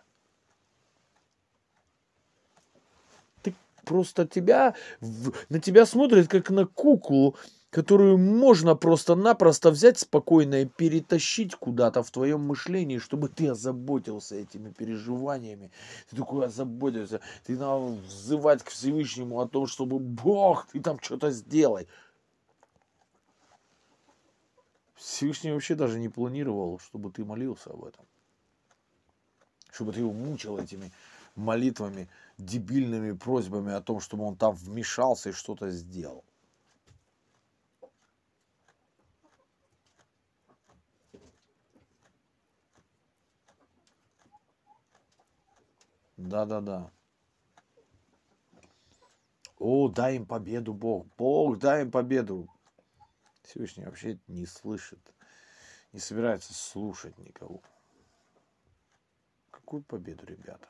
Просто тебя, на тебя смотрят как на куклу, которую можно просто-напросто взять спокойно и перетащить куда-то в твоем мышлении, чтобы ты озаботился этими переживаниями. Ты такой озаботился. Ты надо взывать к Всевышнему о том, чтобы Бог, ты там что-то сделай. Всевышний вообще даже не планировал, чтобы ты молился об этом. Чтобы ты его мучил этими молитвами, дебильными просьбами о том, чтобы он там вмешался и что-то сделал. Да-да-да. О, дай им победу, Бог. Бог, дай им победу. Всевышний вообще не слышит, не собирается слушать никого. Какую победу, ребята?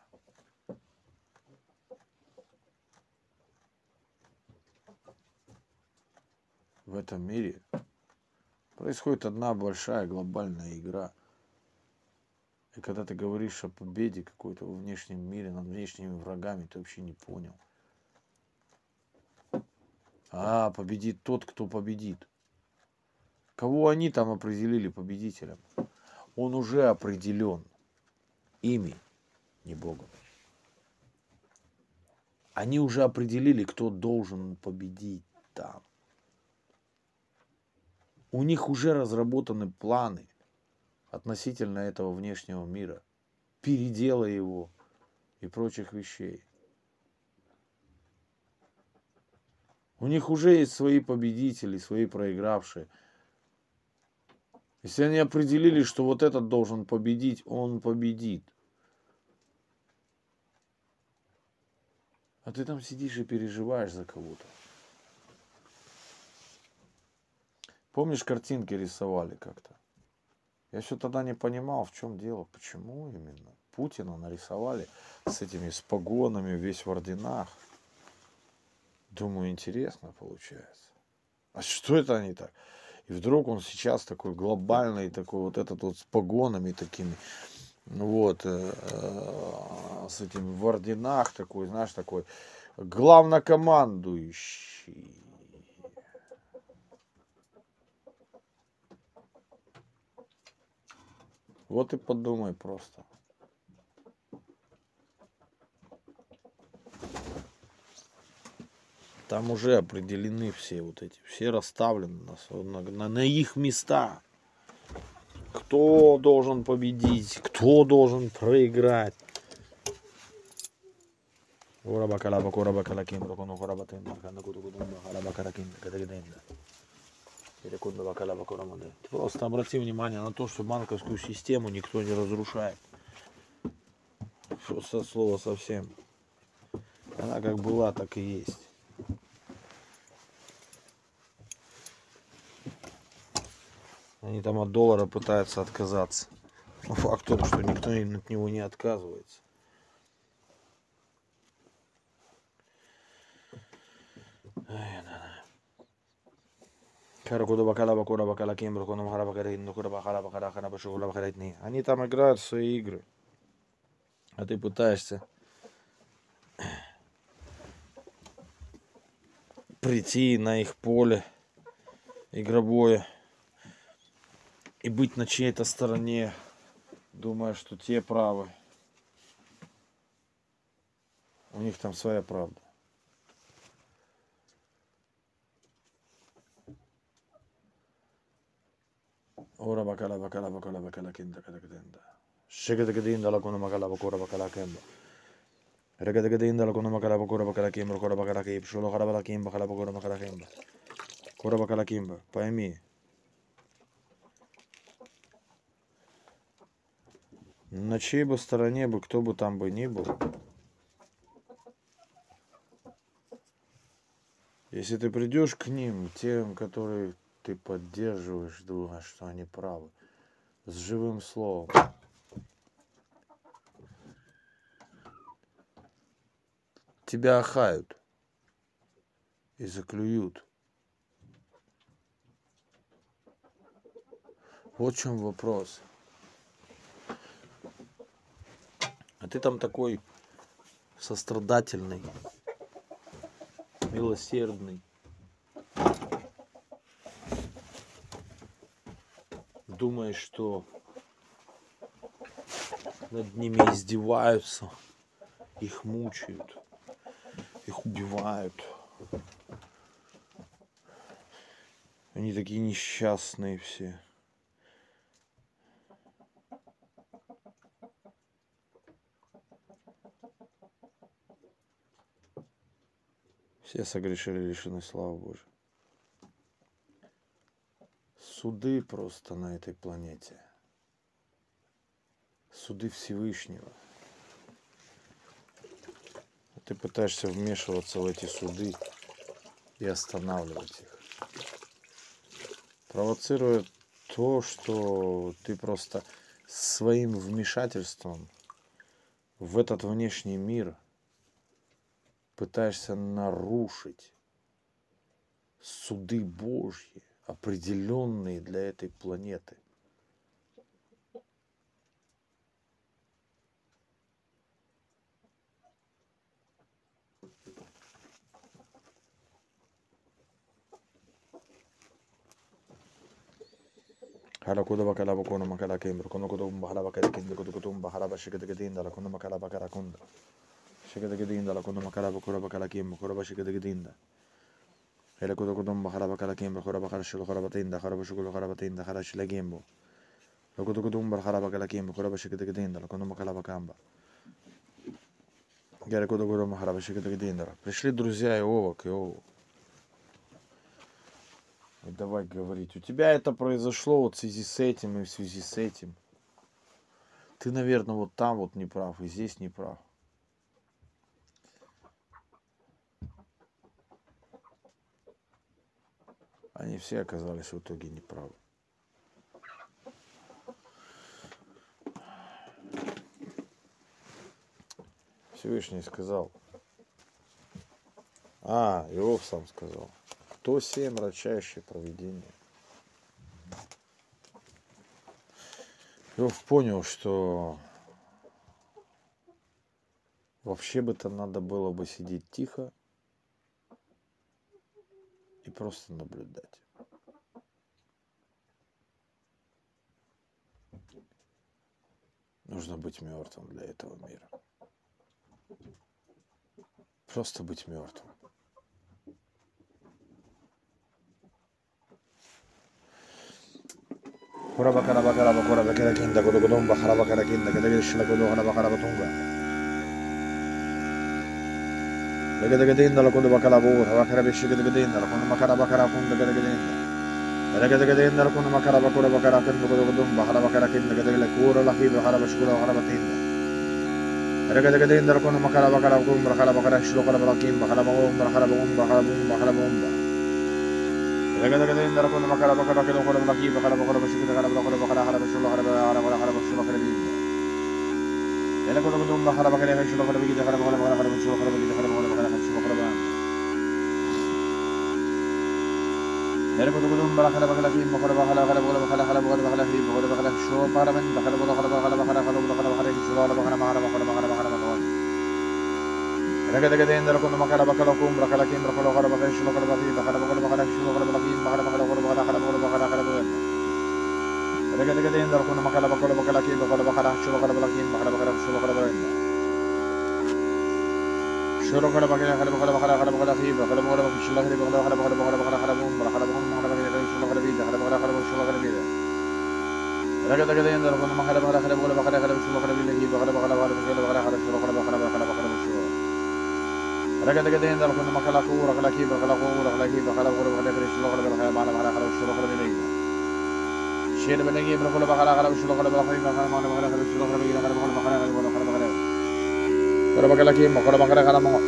В этом мире происходит одна большая глобальная игра. И когда ты говоришь о победе какой-то во внешнем мире, над внешними врагами, ты вообще не понял. А, победит тот, кто победит. Кого они там определили победителем? Он уже определен ими, не Богом. Они уже определили, кто должен победить там. У них уже разработаны планы относительно этого внешнего мира, передела его и прочих вещей. У них уже есть свои победители, свои проигравшие. Если они определили, что вот этот должен победить, он победит. А ты там сидишь и переживаешь за кого-то. Помнишь, картинки рисовали как-то? Я все тогда не понимал, в чем дело, почему именно. Путина нарисовали с этими с погонами, весь в орденах. Думаю, интересно получается. А что это они так? И вдруг он сейчас такой глобальный, такой вот этот вот с погонами такими, вот, э, э, с этим в орденах такой, знаешь, такой главнокомандующий. Вот и подумай просто. Там уже определены все вот эти, все расставлены на, на, на, на их места. Кто должен победить, кто должен проиграть. Ты просто обрати внимание на то, что банковскую систему никто не разрушает. Что со слова совсем. Она как была, так и есть. Они там от доллара пытаются отказаться. Но факт в том, что никто от него не отказывается. Они там играют в свои игры. А ты пытаешься прийти на их поле игровое и быть на чьей-то стороне, думая, что те правы. У них там своя правда. Ora bakala bakala bakala bakala kinda kada kinda. Shigada gadinda la kuna makala bakura bakala kemba. Regada gadinda la kuna makala bakura bakala kemba bakura bakala kemba. Sholo kara bakala kemba bakala bakura bakala kemba. Кура бакала кимба, пойми. На чьей бы стороне бы, кто бы там бы ни был, если ты придешь к ним, тем, которые ты поддерживаешь, думаешь, что они правы, с живым словом, тебя охают и заклюют. Вот в чем вопрос. А ты там такой сострадательный, милосердный. Думаешь, что над ними издеваются, их мучают, их убивают. Они такие несчастные все. Все согрешили, лишены славы Божьей. Суды просто на этой планете. Суды Всевышнего. Ты пытаешься вмешиваться в эти суды и останавливать их. Провоцируя то, что ты просто своим вмешательством в этот внешний мир пытаешься нарушить суды Божьи, определенные для этой планеты. Harакуда бакала бакона макала кембр, коно кудум бахара бакала кембр, куду кудум бахара башиката гединда, лакуна макала бакара кунда. Шиката гединда, лакуна макала бакура бакала кембр, кура башиката гединда. Hela kudu kudum bахара бакала кембр, кура бахара шилу хара батинда, хара башукулу хара батинда, хара шила гембо. Лакуду кудум бахара бакала кембр, кура башиката гединда, лакуна макала бакамба. Гера куду кудум бахара башиката гединда. Пришли друзья Иова к Иову. И давай говорить, у тебя это произошло вот в связи с этим и в связи с этим. Ты, наверное, вот там вот не прав, и здесь не прав. Они все оказались в итоге неправы. Всевышний сказал. А, Иов сам сказал. Кто семь рачащее провидение? Иов понял, что вообще бы-то надо было бы сидеть тихо и просто наблюдать. Нужно быть мертвым для этого мира. Просто быть мертвым. Kura bakara bakara bakura bakara kinda kudu kudum bakara bakara kinda kada gishla kudu hara bakara batunga. Daga daga dinda la kudu bakara bu bakara bishi kada dinda la kudu bakara bakara kunda kada dinda. Daga daga dinda la kudu bakara bakura bakara kinda kudu kudum bakara bakara kinda kada la kura la khiba bakara bashkula bakara batinda. Daga daga dinda la kudu bakara bakara kum bakara bakara shlo bakara barakim bakara bagum bakara bagum bakara bum bakara bum. Daga daga dinda la kudu bakara bakara kinda kudu barakim bakara bakara bashkula bakara bakara bakara bakara bashkula bakara bakara bakara bashkula bakara dinda. Daga kudu kudum bakara bakara shlo bakara bigida bakara bakara bakara bashkula bakara bigida bakara bakara bakara bashkula bakara bakara. Daga kudu kudum bakara bakara kim bakara bakara bakara bakara bakara bakara bakara bakara kim bakara bakara shlo bakara men bakara bakara bakara bakara bakara bakara bakara shlo bakara bakara bakara bakara bakara bakara bakara. Daga daga dinda la kudu bakara bakara kum bakara kim bakara bakara bakara shlo bakara bakara bakara bakara bakara shlo bakara bakara kim bakara bakara bakara bakara bakara bakara bakara bakara. Daga daga dinda la kudu bakara bakara bakara kim bakara bakara shlo bakara bakara kim bakara bakara shlo bakara bakara. Shlo bakara bakara bakara bakara bakara bakara bakara kim bakara bakara shlo bakara bakara bakara bakara bakara bakara bakara bum bakara bum bakara bakara shlo bakara bida bakara bakara bakara shlo bakara bida. Daga daga dinda la kudu bakara bakara bakara bakara bakara bakara shlo bakara bida kim bakara bakara bakara bakara bakara shlo bakara bakara bakara bakara shlo. Daga daga dinda la kudu bakara kura bakara kim bakara kura bakara kim bakara kura bakara shlo bakara bakara bakara bakara shlo bakara bida. Share banegi bakara bakara bakara shlo bakara bakara bakara bakara bakara shlo bakara bida bakara bakara bakara bakara bakara. Kura bakara kim bakara bakara bakara mo.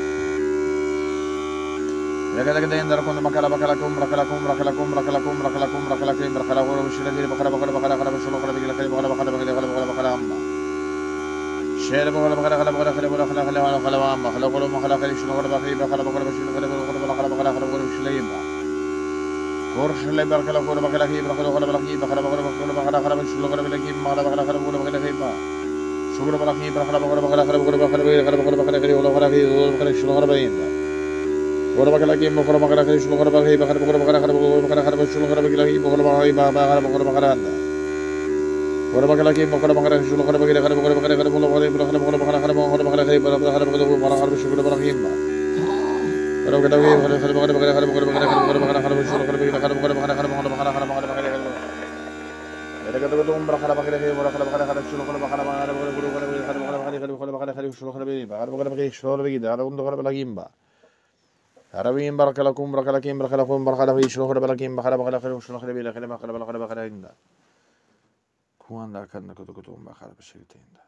Daga daga dinda la kudu bakara bakara kum bakara kum bakara kum bakara kum bakara kum bakara kim bakara kura shlo bakara bakara bakara bakara shlo bakara bida bakara bakara bakara bakara bakara amma. Share bakara bakara bakara bakara bakara bakara bakara bakara amma bakara kura bakara bakara shlo bakara bakara bakara bakara shlo bakara bakara bakara bakara bakara shlo yimba. Kura shlo bakara kura bakara kim bakara bakara bakara bakara bakara bakara bakara shlo bakara bida kim bakara bakara bakara kura bakara kim. Shukra bakara kim bakara bakara bakara bakara bakara bakara bakara bakara bakara bakara shlo bakara bida. Kura bakara kim bakara bakara bakara shlo bakara bakara bakara bakara bakara bakara bakara shlo bakara bida kim bakara bakara bakara bakara bakara. Kura bakara kim bakara bakara shlo bakara bakara bakara bakara bakara bakara bakara bakara bakara bakara bakara bakara bakara shukra bakara kim. Kura bakara kim bakara bakara bakara bakara bakara bakara bakara shlo bakara bakara bakara bakara bakara bakara bakara bakara. Daga daga dum bakara bakara bakara bakara bakara shlo bakara bakara bakara bakara bakara bakara bakara bakara shlo bakara bakara bakara bakara shlo bakara bakara bakara kim ba. Arabim barakalakum barakalakim barakalakum barakalakum shlo bakara bakara bakara bakara bakara shlo bakara bakara bakara bakara bakara inda. Kuanda kan kutu kutu bakara bashirta inda.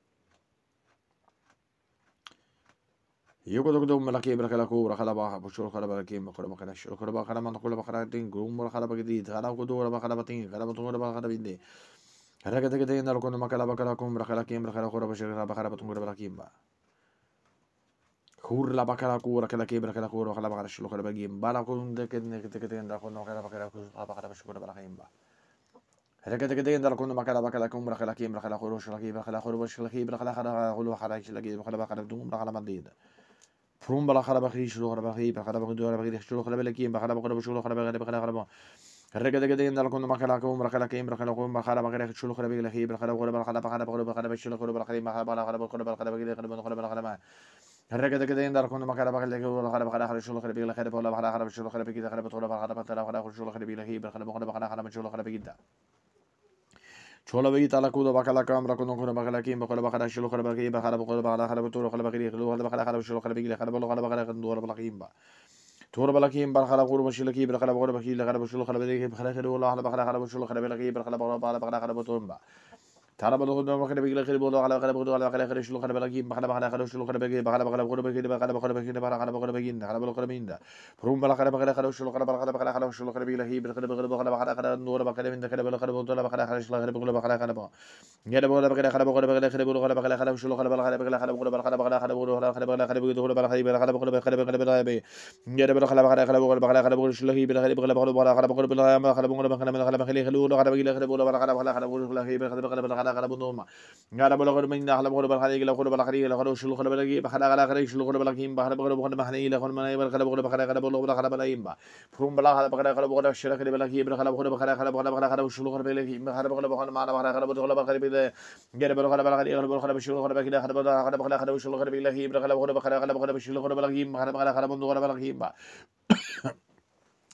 Yoko kutu malaki barakalaku barakala bakara shlo bakara bakara bakara bakara shlo bakara bakara man kula bakara tin gum bakara bakara kana kutu bakara batin kana kutu bakara binde. Raga daga daga inda kutu makala bakalakum barakalakim barakala bashirta bakara batun bakara ba. Kur la bakara kura kala kibra kala kura kala bakara shlo kala bagim bala kun de ken de de de da kun kala bakara kura bakara shlo kala bagim ba reka de de da kun makala bakala kum kala kibra kala kura shlo kibra kala kura shlo kibra kala kala kula kala shlo kibra kala bakara dum kala madida frum bala kala bakri shlo kala bagim kala bakara dum bakri shlo kala balakim kala bakara shlo kala bagim kala kala reka de de da kun makala kum kala kibra kala kum kala bakara shlo kala bagim kala kura kala bakara bakara bakara shlo kala bagim kala bakara bakara bakara bakara Harga daga daga indar kun makara bakal daga wala kara bakara kara shulu kara bigla kara wala bakara kara shulu kara bigla kara wala bakara bakara kara shulu kara bigla hi bakara bakara bakara kara shulu kara bigla chola bigla la kudo bakala kamra kun kun bakala kim bakala bakara shulu kara bigla bakara bakara bakara kara wala kara bigla kara bakara kara shulu kara bigla kara wala bakara kara dora bakala kim ba tora balakim bakala kuru bashila ki bakala bakara bakila kara shulu kara bigla bakara kara wala bakara kara shulu kara bigla ki bakara bakara bakara kara tumba Tara balo kudo bakara bigla kara bolo kara kara bolo kara kara shulu kara balakim bakara bakara kara shulu kara bigla bakara bakara bakara bakara bakara bakara bakara bakara bakara baginda kara balo kara binda prum bakara bakara kara shulu kara bakara bakara kara shulu kara bigla hi bakara bakara bakara bakara kara nura bakara binda kara balo kara bolo bakara kara shulu kara bigla bakara kara ba ngada bolo bakara kara bakara bakara kara bolo kara bakara kara shulu kara bakara bakara kara bolo bakara bakara kara bolo kara bakara kara bigla bakara bakara bakara bakara bakara bakara bakara be ngada bolo kara bakara kara bolo bakara kara bolo shulu hi bakara bakara bakara bakara bakara bakara bakara bolo bakara bakara bakara khulu kara bigla kara bolo bakara bakara kara bolo hi bakara bakara bakara kara bolo ngada bolo kara minna khala bolo bakara kara bolo bakara kara shulu kara bakara bakara kara kara shulu kara bakara bakara bakara bakara mahni ila kara mahni bakara bakara kara bolo bakara bakara imba prum bakara bakara kara bakara shira kara bakara bakara bakara bakara bakara bakara kara shulu kara bakara bakara bakara mana bakara kara bolo bakara bakara ngada bolo kara bakara kara bolo kara shulu kara bakara kara bakara bakara kara shulu kara bakara bakara bakara bakara shulu kara bakara bakara bakara bakara bolo bakara bakara imba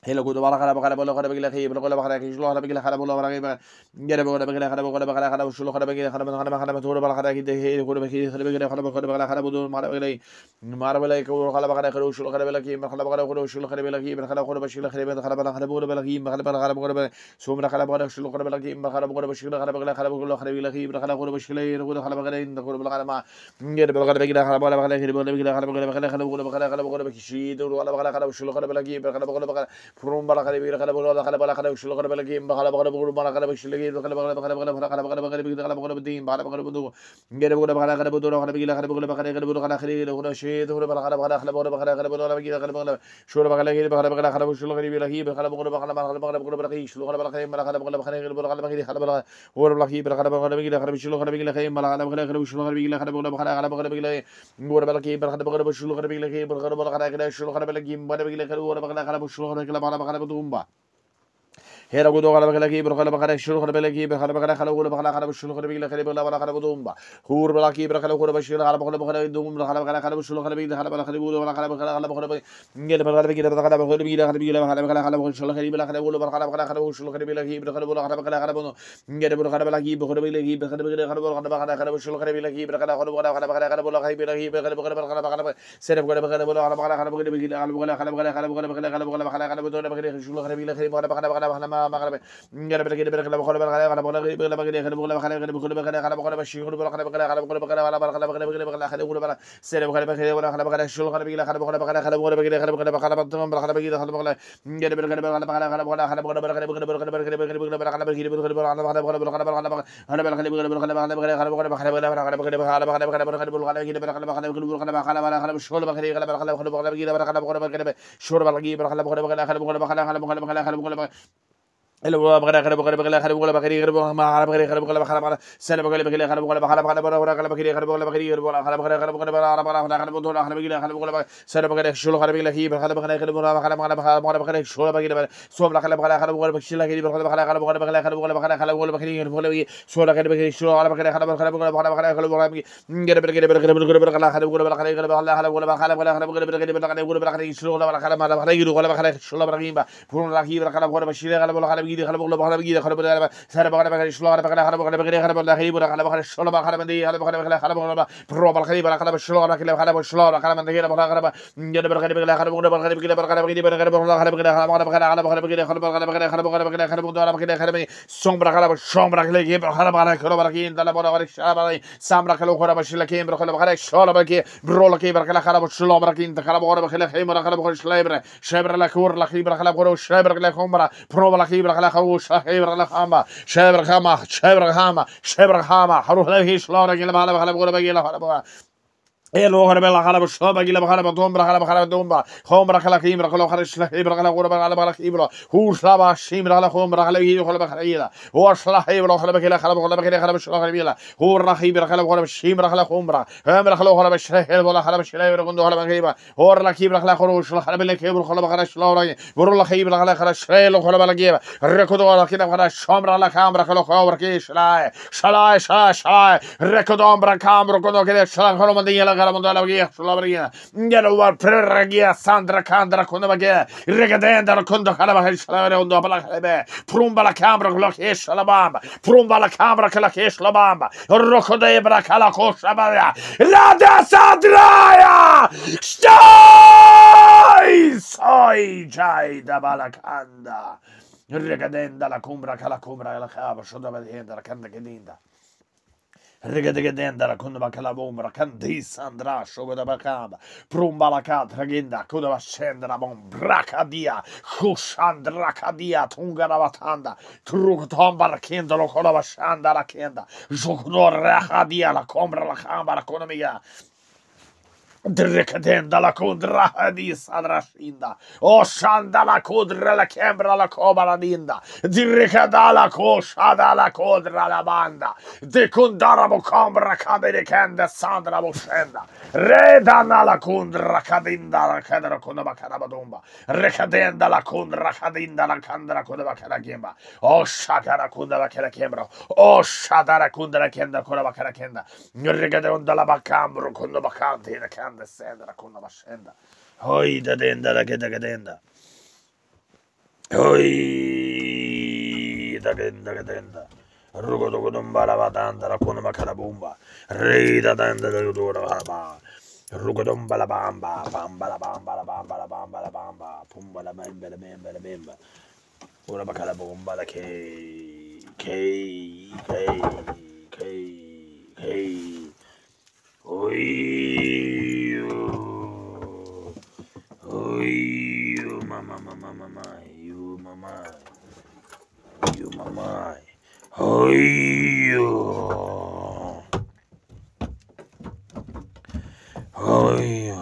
Hello, good bala kara bakara bolo kara bagila khi bolo kara bakara khi shlo kara bagila kara bolo kara bagila gere bolo bagila kara bolo bakara kara shlo kara bagila kara bakara bakara thora bala kara khi de he kara bagila kara bagila kara bakara bakara kara bolo mara bagila mara bagila ko kara bakara kara shlo kara bagila khi kara bakara kara shlo kara bagila khi kara kara bashila kara bagila kara bakara bolo bagila khi kara bakara kara bakara sumra kara bakara shlo kara bagila khi kara bakara bashila kara bagila kara bolo kara bagila khi kara kara bashila kara bakara in kara bakara ma gere bolo kara bagila kara bakara bakara khi bolo bagila kara bakara bakara kara bolo bakara kara bakara shi do kara bakara kara shlo kara bagila khi kara bakara bakara from bala kara kala bala kala bala kala shlo kala bala kim kala bala bala bala kala shlo kala bala bala kala bala kala kala bala bala kala bala din bala bala budu ngere bala bala kala budu kala bigila kala bala kala kala budu kala khiri kala shi do bala kala bala kala bala kala kala bala bigila kala bala shlo bala kala bala bala kala shlo kala bala hi kala bala bala kala bala bala bala hi shlo kala bala kala bala kala bala kala bala kala bala kala bala hor bala hi kala bala bigila kala shlo kala bigila kala bala kala bala kala shlo kala bigila kala bala kala kala bala bigila ngor bala ki kala bala shlo kala bigila kala bala kala kala shlo kala bala kim bala bigila kala bala kala shlo kala bala kala budu هيرا غدو غلا بغلا كي برخلا بغلا شلو خلا بلا كي بخلا بغلا خلا غلا بغلا خلا شلو خلا بغلا خلا بغلا خلا بدومبا هور بلا كي برخلا غلا بشيل خلا بغلا بغلا دوم بغلا بغلا خلا شلو خلا بغلا خلا بلا خلا بغلا خلا بغلا خلا بغلا نجل بغلا بغلا بغلا بغلا بغلا خلا بغلا خلا بغلا خلا بغلا شلو خلا بغلا خلا بغلا خلا بغلا خلا شلو خلا بغلا كي برخلا بغلا خلا بغلا خلا بغلا نجل بغلا خلا بلا كي بغلا بغلا كي بخلا بغلا خلا بغلا خلا خلا شلو خلا بغلا كي برخلا خلا بغلا خلا بغلا خلا بغلا خلا بغلا كي بغلا بغلا خلا بغلا سيرف بغلا بغلا بغلا خلا بغلا خلا بغلا بغلا خلا بغلا خلا بغلا خلا بغلا بغلا خلا بغلا خلا خلا بغلا بغلا شلو خلا بغلا خلا بغلا بغلا بغلا بغلا ما بغلا ngere bere bere kala bokole bere kala bokole bere bere bere kala bokole kala bokole bere kala kala bokole bashi kala bokole bere kala bokole bere kala kala bokole bere bere kala bokole bere sere bokole bere kala bokole shul kala bere kala bokole bere kala bokole bere kala bokole kala batum bere kala bere kala bokole ngere bere kala kala kala kala bokole kala bokole bere kala bokole bere kala bere bere bere bere kala bere bere kala bere kala bokole bere kala bokole kala kala bere kala bere kala kala bere kala bokole kala bere kala bokole bere kala bokole bere kala bokole kala bere kala bokole kala kala bere kala shul bere kala kala kala bokole bere kala bokole bere shul bere kala bokole bere kala bokole kala kala bokole kala bokole اللي هو بغلا خرب بغلا بغلا خرب بغلا بغري خرب ما على بغري خرب بغلا بغلا بغلا سنه بغلا بغلا خرب بغلا بغلا بغلا بغلا بغلا بغري خرب بغلا بغري خرب بغلا بغلا خرب بغلا بغلا على بغلا خرب بغلا خرب بغلا خرب بغلا سنه بغلا شلو خرب بغلا هي بغلا بغلا خرب بغلا بغلا بغلا بغلا بغلا شلو بغلا سو بغلا خرب بغلا خرب بغلا بغلا خرب بغلا بغلا خرب بغلا بغلا خرب بغلا بغلا خرب بغلا بغري خرب بغلا سو بغلا بغلا شلو على بغلا خرب بغلا بغلا بغلا بغلا خرب بغلا غير بغلا بغلا بغلا بغلا خرب بغلا بغلا خرب بغلا خرب بغلا خرب بغلا خرب بغلا بغلا بغلا بغلا بغلا شلو بغلا خرب بغلا بغلا بغلا شلو بغلا فون لا هي بغلا خرب بغلا بشيل خرب بغلا خرب بغلا خرب بغلا خرب بغلا سر بغلا بغلا شلو بغلا خرب بغلا بغلا خرب بغلا خرب بغلا بغلا شلو بغلا خرب دي خرب بغلا خرب بغلا برو بغلا خرب بغلا خرب شلو بغلا خرب شلو بغلا خرب دي بغلا خرب غير بغلا بغلا خرب بغلا بغلا بغلا بغلا بغلا بغلا خرب بغلا خرب بغلا بغلا بغلا خرب بغلا بغلا خرب بغلا بغلا خرب بغلا بغلا خرب سوم بغلا خرب شوم بغلا خرب بغلا خرب بغلا كين دلا بغلا شلو بغلا سام بغلا خرب شلو كين بغلا بغلا شلو بغلا برو لكي بغلا خرب شلو بغلا كين خرب بغلا بغلا خيم خرب بغلا شلو بغلا شبر لا كور لا خيب بغلا بغلا شبر بغلا خمرا برو بغلا خيب بغلا خوش خيب بغلا خما شبر خما شبر خما شبر خما حروح له شلو بغلا بغلا بغلا بغلا بغلا إلو خرب الله خرب الشوب جيل بخرب دوم بخرب خرب دوم با خوم برخلا خيم برخلا خرب شله برخلا غور برخلا برخلا خيبلا هو شلابا شيم برخلا خوم برخلا يجي خرب خريلا هو شله خيبلا خرب كلا خرب خرب كلا خرب شله خربيلا هو الرخيب برخلا خرب شيم برخلا خوم برا هم برخلا خرب شله ولا خرب شله برغندو خرب خيبا هو الرخيب برخلا خرب شله خرب لك خيبل خرب خرب شله راي برول خيب برخلا خرب شله خرب لجيبا ركضوا على كده خرب شام برخلا خام برخلا خام بركيش لا شلا شلا شلا ركضوا بركام ركضوا كده شلا خرب مدينة خرب مدينة Slovenia, Genoa, Pregia, Sandra Candra, Conavaga, Regadenda, Condo Calaba, Shalando, Balacalebe, Prumba la Cambra, Clokesh, Alabama, Prumba la Cambra, Calakesh, Labamba, Rocco de Bracalaco, Shabaya, Rada Sadraya, Stai, Soi, Jai da Balacanda, Regadenda, la Cumbra, Calacumbra, la Cava, Shodavenda, la Canda Gedinda. Regadegedenda la kunda bakala bombra kandi sandra shoga da bakaba prumba la katra genda kuda bascendra bom brakadia khushandra kadia tunga la batanda truk tomba kenda lo kola bashanda la kenda jokdor rahadia la kombra la khamba la konomiga Dricadenda la codra di sadrascinda, o shanda la codra la chembra la cobra dinda, diricada la coscia la codra la banda, de condarabo combra cade de canda sandra boscenda, redana la condra cadinda la cadra con la bacarabadomba, recadenda la condra cadinda la candra con la bacaragemba, o shakara con la bacaragemba, o shadara con la kenda con la bacaragenda, recadenda la bacambro con la bacante la canda. Descendere con una bascenda, hoi da denda da che da denda. Oi, da genda da genda. Rugo do gudumba la batanda la kuna makarabumba. Rei da danda da dura haba. Rugo dumba la bamba, bamba la bamba la bamba la bamba la bamba. Pumba la bamba la bamba la bamba. Ora makarabumba la ke ke ke ke ke. Oi. Oi, mama mama mama, you mama. You mama. Oi. Oi.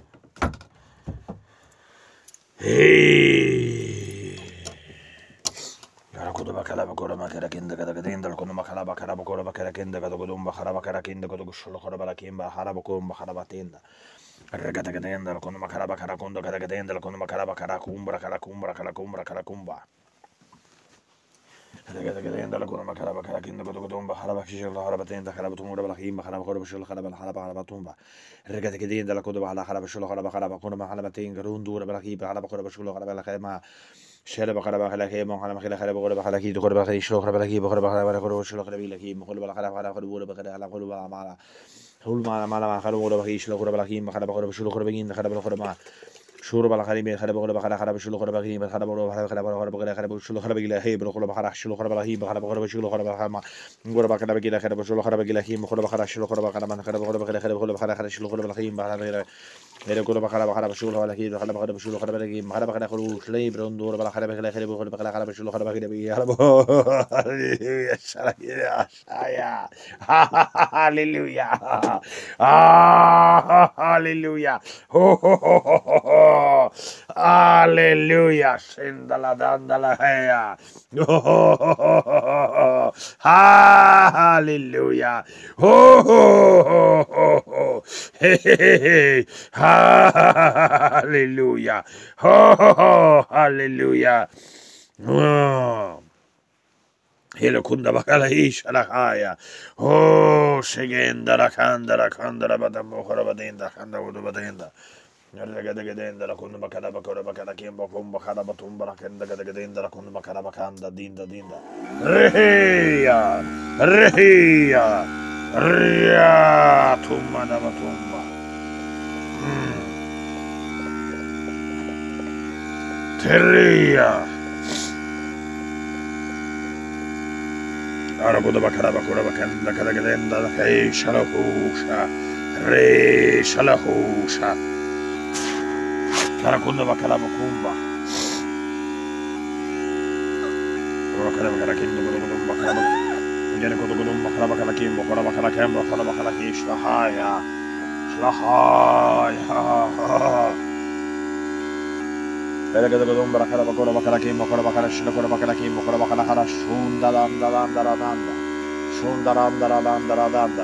Hey. Yara kudu bakala bakura makara kinda kada kadinda kudu makala bakara bakura bakara kinda kada kudum bakara bakara kinda kudu kushulu kudu balakimba harabakum bakara batinda. Regata kadenda kudu makara bakara kundo kada kadenda kudu makara bakara kumbra kala kumbra kala kumbra kala kumba. Regata kadenda kudu makara bakara kinda kudu kudum bakara bakishul harabatinda harabatumura balakim bakara bakura bashul harabal haraba harabatumba. Regata kadenda kudu bakara harabashul harabakara bakura makara batin garundura balakim bakara bakura bashul harabalakema. شرب خرب خلقه من خلق خلق خرب غرب خلقه دخل بخلق شلو خرب خلقه بخرب خلق خرب شلو خرب لقيه مخل بخرب خلق خرب غرب خلق خلق غرب مالا هول مالا مالا خرب غرب خلق شلو خرب لقيه بخرب خرب شلو خرب جين خرب خرب ما شور بالخرب خرب غرب خلق خرب شلو خرب لقيه بخرب غرب خلق خرب غرب خلق خرب شلو خرب لقيه بخرب خلق شلو خرب لقيه بخرب غرب شلو خرب ما غرب خلق بخرب خرب شلو خرب لقيه بخرب خلق شلو خرب خرب من خرب غرب خلق خرب غرب خلق شلو خرب لقيه بخرب غير كل بخلا بخلا بشول ولا كيد بخلا بخلا بشول خلا بلاقي بخلا بخلا خلوش لي برندور بلا خلا بخلا خلا بخلا بخلا خلا بشول خلا بخلا بيجي هلا هللويا شايا شايا هللويا هللويا هللويا سندلا دندلا هيا هللويا Hallelujah. Oh, hallelujah. Oh. Helo kunda bakala isha la haya. Oh, segenda la kanda la kanda la badambo khara badenda kanda wudu badenda. Yalla gada gadenda la kunda bakala bakora bakala kimbo kumba khara batumba la kenda gada gadenda la kunda bakala bakanda dinda dinda. Rehiya. Rehiya. Riya tumma da batumba. Teria. Arabuda bakara bakura bakanda kada gadenda la kai shalahusha. Re shalahusha. Karakunda bakala bakumba. Bakara bakara kindu gudum bakara bakara. Ngene kudu gudum bakara bakara kimbo bakara bakara kimbo bakara bakara kishlahaya. Shlahaya. Bela gada gudum bakara bakura bakara kimbo bakara bakara shlakura bakara kimbo bakara bakara hara shunda danda danda danda. Shunda danda danda danda.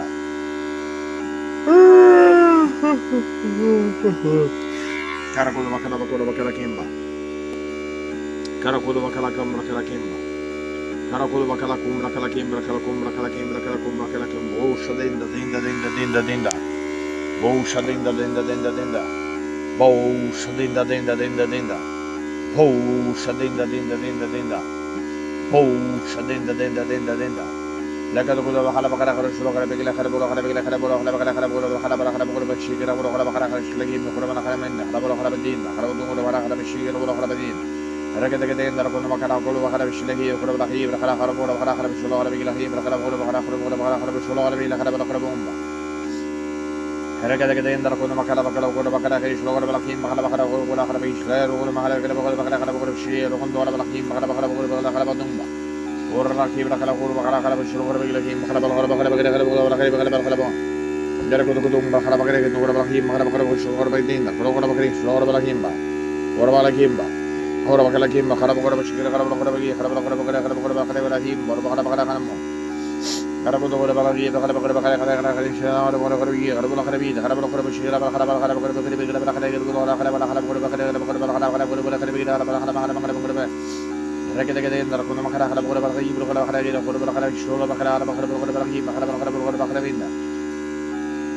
Karakudu bakara bakura bakara kimba. Karakudu bakara kimba bakara kimba. Karakudu bakara kumbra bakara kimba bakara kumbra bakara kimba bakara kumbra bakara kimba. Oh shadinda dinda dinda dinda dinda. Oh shadinda dinda dinda dinda. Oh shadinda dinda dinda dinda. Oh shadinda dinda dinda dinda. Oh shadinda dinda dinda dinda. لكن كل ما خلق خلق خلق شلون خلق بيجي خلق بقول خلق بيجي خلق بقول خلق خلق خلق بقول خلق خلق خلق بقول بشيء كذا بقول خلق خلق خلق شلقي من خلق من خلق منه خلق بقول خلق بدين خلق بدون بقول خلق خلق بشيء كذا بقول خلق بدين ركض كذا إن دركون ما خلق بقول خلق بشلقي وخلق بلاقي خلق خلق بقول خلق خلق شلون خلق بيجي خلق خلق بقول خلق خلق بقول خلق خلق شلون خلق بيجي خلق بقول خلق بومبا ركض كذا إن دركون ما خلق بقول خلق خلق خلق شلون خلق بلاقي خلق خلق بقول خلق بيجي خلق وخلق ما خلق بقول خلق خلق بقول بشيء وخلق خلق بلاقي خلق خلق بقول خلق بدومبا ورراكي بلا خلا خور بخلا خلا بشلو خور بيجي لكي مخلا بلا خور بخلا بخلا بخلا بخلا بخلا بخلا بخلا بخلا جرى كتو كتو بخلا بخلا كتو خور بخلا مخلا بخلا بشلو خور بيجي دين خلا خور بخلا شلو خور بخلا كيمبا خور بخلا كيمبا خور بخلا كيمبا خلا بخلا بشلو خلا بخلا بيجي خلا بخلا بخلا خلا بخلا بخلا بخلا كيم خور بخلا بخلا خلا مو جرى كتو خور بخلا بيجي خلا بخلا بخلا خلا خلا خلا شلو خور بخلا بخلا بيجي خلا بخلا بيجي خلا بخلا بشلو خلا بخلا بخلا بخلا بخلا بيجي خلا بخلا خلا خلا بخلا خلا بخلا بخلا بخلا بخلا بخلا بخلا بخلا بخلا بيجي خلا بخلا خلا بخلا بخلا بخلا ركض كذا إن دركون ما خلا خلا بقول بخلا يجيب بخلا بخلا يجيب بخلا بخلا شلون بخلا بخلا بخلا بخلا بخلا بخلا بخلا بخلا بخلا بخلا بينا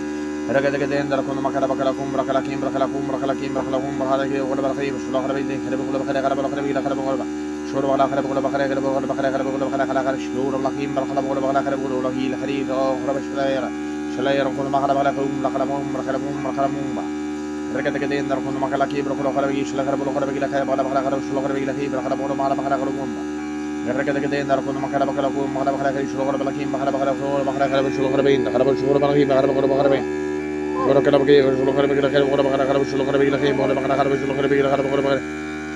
ركدكدين دركون مكلا بكلا كوم بركلا كيم بركلا كوم بركلا كيم بركلا كوم بركلا كيم ولا بركلا شلون خرب يدين خرب ولا بخرب خرب ولا خرب يلا خرب ولا شور ولا خرب ولا بخرب خرب ولا بخرب خرب ولا بخرب خرب شلون الله كيم بركلا ولا بخرب خرب ولا هي الحريد خرب شلاير شلاير كون مكلا بكلا كوم بركلا كوم بركلا كوم بركلا كوم ركدكدين دركون مكلا كيم بركلا خرب يشلا خرب ولا خرب يلا خرب ولا بخرب خرب شلون خرب يلا كيم بركلا ولا ما بخرب خرب كوم ركدكدين دركون مكلا بكلا كوم مكلا بخرب شلون خرب ولا كيم بخرب خرب ولا بخرب خرب شلون خرب يلا خرب شلون ولا كيم بخرب ولا بخرب Gora kala bagi shulu khara bagi khara gora bakara khara shulu khara bagi khara gora bakara khara shulu khara bagi khara gora bakara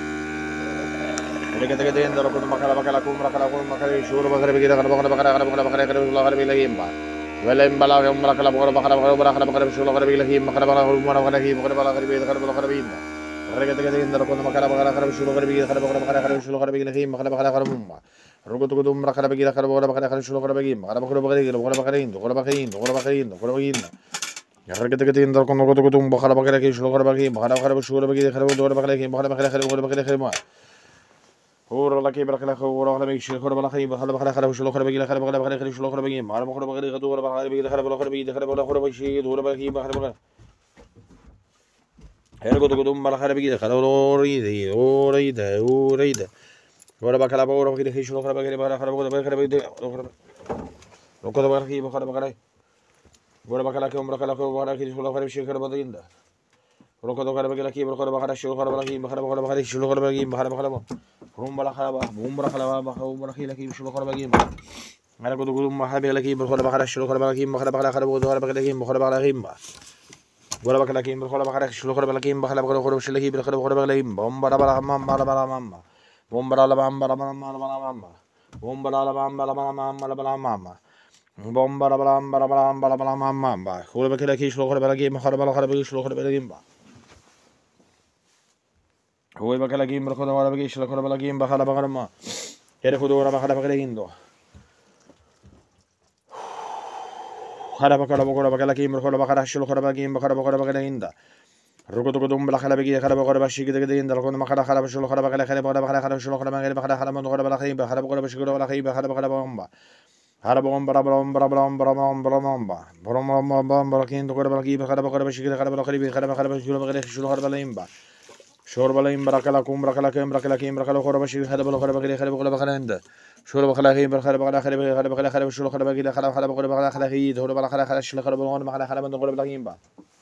Rega tege den daro kun makala bakala kum rakala kum makala shulu bakara bagi khara bakara bakara khara bakara bakara khara shulu khara bagi imba wala imbala kum rakala gora bakara bakara khara bakara shulu khara bagi khara makala bakara gora bakara khara gora bakara bagi khara bakara bagi imba Rega tege den daro kun makala bakara khara shulu khara bagi khara bakara bakara khara shulu khara bagi khara makala bakara khara imba Rugo tugo dum rakala bagi khara gora bakara khara shulu khara bagi imba khara bakara bagi gora bakara indo gora bakara indo gora bakara indo gora bakara indo Yarragadagadin dar kono goto gotum bakara bakara ki shlo bakara bagi bakara bakara shlo bagi khara do bakara ki bakara bakara khara bakara khara ma Hor la ki bakara khara la bagi shlo bakara bakara bakara khara shlo bakara bagi khara bakara bakara shlo bakara bagi bakara bakara bakara do bakara bagi khara bakara bagi khara bakara bagi do bagi bakara bakara Her goto gotum bakara bagi khara oride oride oride Gora bakara bakara bagi shlo bakara bagi bakara bakara bakara bagi Rokota bagi bakara bakara Gora bakala ke umra kala ko bakala ki shulu khara bishi khara badinda Rokota khara bakala ki bakara bakara shulu khara bakala ki bakara bakara bakara shulu khara bakala ki bakara bakara rum bala khara ba umra khala ba umra khila ki shulu khara bakala Mara ko dugum ma habi ki bakara bakara shulu khara bakala ki bakara bakara khara bakara bakala ki bakara bakara ki Gora bakala ki bakara bakara shulu khara bakala ki bakara bakara khara shulu ki bakara bakara bakala ki bombara bala mam bala bala mamma bombara la mam bala mam bala mamma bombara la mam bala mam bala bala mamma Bomba la bala bala bala bala bala mamma khore bakala ki shlo khore bala ki khore bala khore bagi shlo khore bala gimba Hoy bakala ki khore bala bagi shlo khore bala gimba khala bakala ma Kere khudo ora bakala bakala gindo Khara bakala bakala bakala ki khore bakala shlo khore bala gimba khara bakala bakala ginda Rugo to dum bala khala bagi khara bakala bashi gida gida inda khona makhala khara shlo khore bakala khara bakala bakala khara shlo khore bakala bakala khara man khore bala khayba khara bakala bashi khore bala khayba khara bakala bomba Harabom barabom barabom barabom barabom ba barabom barabom barakin to gora ki khara bakara bashi khara bakara bi khara bakara bashi bakara shulu khara balimba shor balim barakala kum barakala kem barakala kim barakala khara bashi khara bakara bakara khara bakara bakara inda shur bakala kim barakala bakara khara bakara bakara khara shulu khara bakara khara khara bakara bakara khara hi dor bakara khara shulu khara bakara bakara khara man gora balimba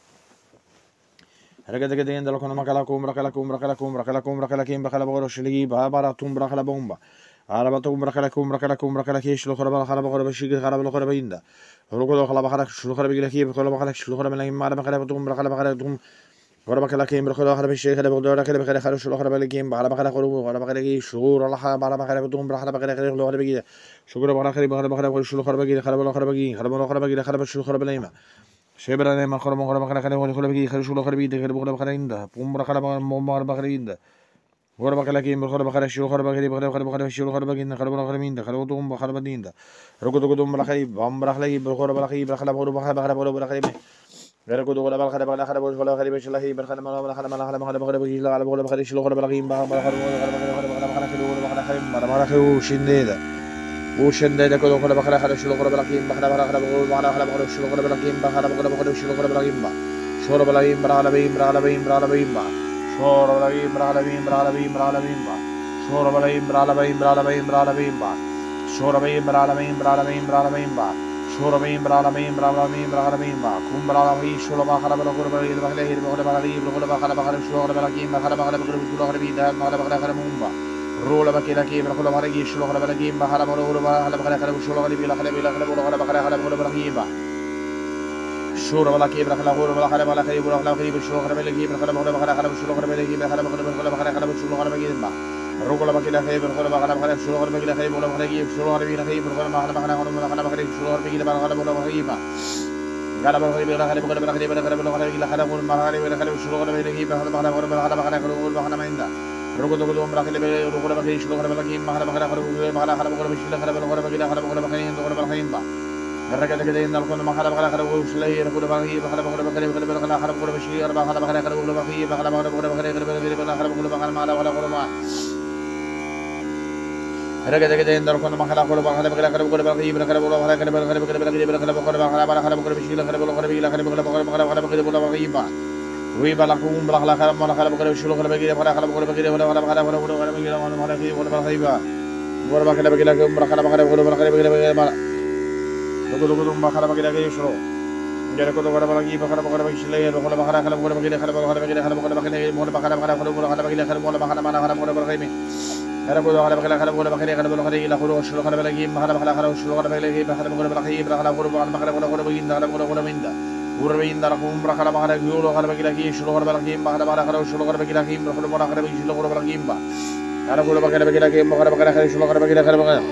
Ragada gadin dal kono makala kum barakala kum barakala kum barakala kum barakala kim barakala bakara shili ba baratum barakala bomba Arabatum rakalakum rakalakum rakalaki shlo khara khara khara bashi khara khara bayinda Ruko khara khara shlo khara bigilaki khara khara shlo khara malaki mara khara batum rakala khara tum khara bakalaki khara khara bashi khara khara khara khara khara shlo khara balaki khara khara khara khara khara shur Allah khara khara batum khara khara khara khara bigi shukra khara khara khara khara shlo khara bigi khara khara bigi khara khara bigi khara shlo khara balayma shebra ne khara khara khara khara khara bigi khara shlo khara bigi khara khara inda pum khara khara khara inda Gora bakala ki khara bakara shulu khara bakari bakara bakara bakara shulu khara bakina khara bakara minda khara utum bakara badinda rukutu kutum bakari bam bakari bakara bakari bakara bakara bakara bakara bakara bakari gara kutu bakara bakara bakara bakara bakara bakara bakara bakara mala bakara mala bakara bakara bakara bakara bakara bakara bakara shulu khara bakari bakara bakara bakara bakara bakara shulu bakara bakara mara mara khu shindeda bu shindeda kutu khara bakara khara shulu khara bakari bakara bakara bakara bakara bakara shulu khara bakari bakara bakara bakara shulu khara bakari shulu bakari bakara bakara bakara bakara bakara Shor balabim bralabim bralabim bralabim ba Shor balabim bralabim bralabim bralabim ba Shor balabim bralabim bralabim bralabim ba Shor balabim bralabim bralabim bralabim ba Kum bralabim sholo ba khara bala qurba il bahle il bahle bala il bahle ba khara ba khara sholo bala kim ba khara ba khara ba sholo khara bi da khara ba khara mumba Rola ba kila kim khara ba gi sholo khara bala kim ba khara ba qurba khara ba khara sholo khara bi la khara bi la khara ba khara ba khara ba khara kim ba Shura wala ki bra khala wala khala wala khay wala khala khay shuru khara bela ki bra khala wala khala khala shuru khara bela ki bra khala wala khala khala khala shuru khara bela ki ba rukula bakila khay bra khala khala khala shuru khara bela khay wala khala ki shuru khara bela khay bra khala khala khala wala khala khala shuru khara bela ba khala wala khay ba gala ba khay bela khala bela khala bela khala wala khala khala wala khala bela khala shuru khara bela ki bra khala khala wala khala khala wala khala mainda rukula ko umra khala bela rukula bakhay shuru khara bela ki ba khala khala wala khala khala bela khala wala khala khala wala khala wala khay ba Ragada gada indal kono makhala bakhala khara wo shlay rakula bakhi bakhala bakhala bakhala bakhala bakhala khara bakhala bashi arba khala bakhala khara bakhala bakhi bakhala bakhala bakhala bakhala bakhala bakhala bakhala bakhala mala wala qurma Haragada in the Kona Makala Kolo Bakala Bakala Kolo Bakala Bakala Kolo Bakala Bakala Bakala Bakala Bakala Bakala Bakala Riba la cumbra la cara mala cara bakara shulu cara bakira para cara bakara bakira wala wala bakara wala wala bakira wala wala bakira wala bakira wala bakira bakira cumbra cara bakara wala bakira bakira bakira mala logo logo logo bakara bakira bakira shulu jara ko to wala bakira bakara bakara bakira shile wala bakara cara bakara bakira cara bakara bakira cara bakara bakira wala bakara bakara wala bakara bakira cara wala bakara mala cara bakara bakira cara ko wala bakira cara wala bakira cara wala bakira la khuru shulu cara bakira bakara bakara cara shulu cara bakira bakara bakara bakira bakara khuru bakara bakara wala bakira cara wala minda Urbain darakum rakala bakara gyulo kala bakira ki shulu kala bakira bakara bakara kala shulu kala bakira ki bakara bakara kala shulu kala bakira kimba kala kala bakira bakira ki bakara bakara kala shulu kala bakira kala bakara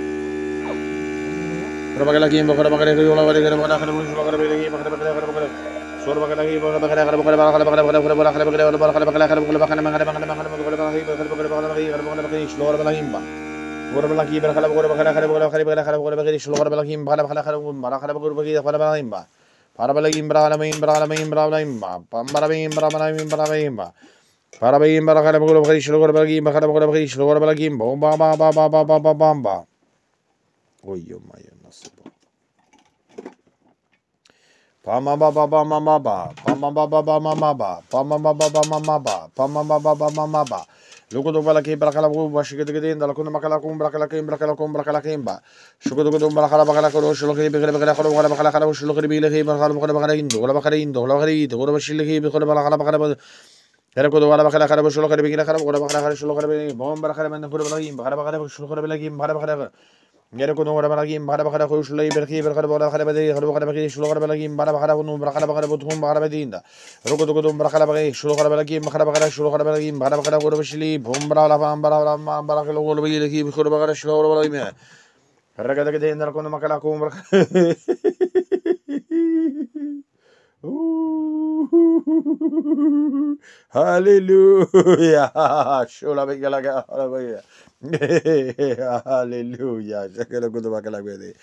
kala bakira ki bakara bakira ki wala bakira bakara kala shulu kala bakira ki bakara bakira kala bakira shulu bakira ki bakara bakira kala bakara bakara bakara bakara bakara bakara bakara wala bakara bakara kala bakara bakara bakara bakara bakara bakara bakara bakara bakara shulu kala bakira kimba Urbain ki bakara bakara bakara kala bakara bakara bakara bakara bakara shulu kala bakira kimba bakara bakara kala bakara bakara bakara bakara kimba Parabalagim Brahmaim Brahmaim Brahmaim Pambarabim Brahmaim Brahmaim Parabim Barakabu Shulogabagim Bakabagi Shulogabagim Bomba Baba Baba Baba Bamba Oyo Maya Nasibo Pama Baba Mama Maba Pama Baba Mama Maba Pama Baba Mama Maba Pama Baba Mama Maba Look at the Valaki Brakalabu, Washington, the Lakuna Makalacum, Brakalakim, Brakalakum, Brakalakimba. Shukudu Brakalabakalako, Shulaki, Bakala, Shulaki, Bakalakin, Olabakarin, Olari, the Urabashiliki, Bakala, Erakodo Bakala, Shulaki, Bakala, Shulaki, Bombakaram, and Kurabim, Bakala, Shulaki, Bakala. Yerakono Baragim, Barabaka, Shulay, Berki, Bakala, Harabadi, Shulabagim, Barabaka, Bakala, Barabadinda. Rokoto Bakalabaki, Shulabagim, Bakala, Shulabagim, Barabaka, Urabashili, Bombra, Bambara, Barakalo, Biliki, Kurabaka, Shulabagim. Ragadagan, Rakona Makalacum. Hallelujah. Shula Bigalaga. Hallelujah. Shakala good Bakalagadi.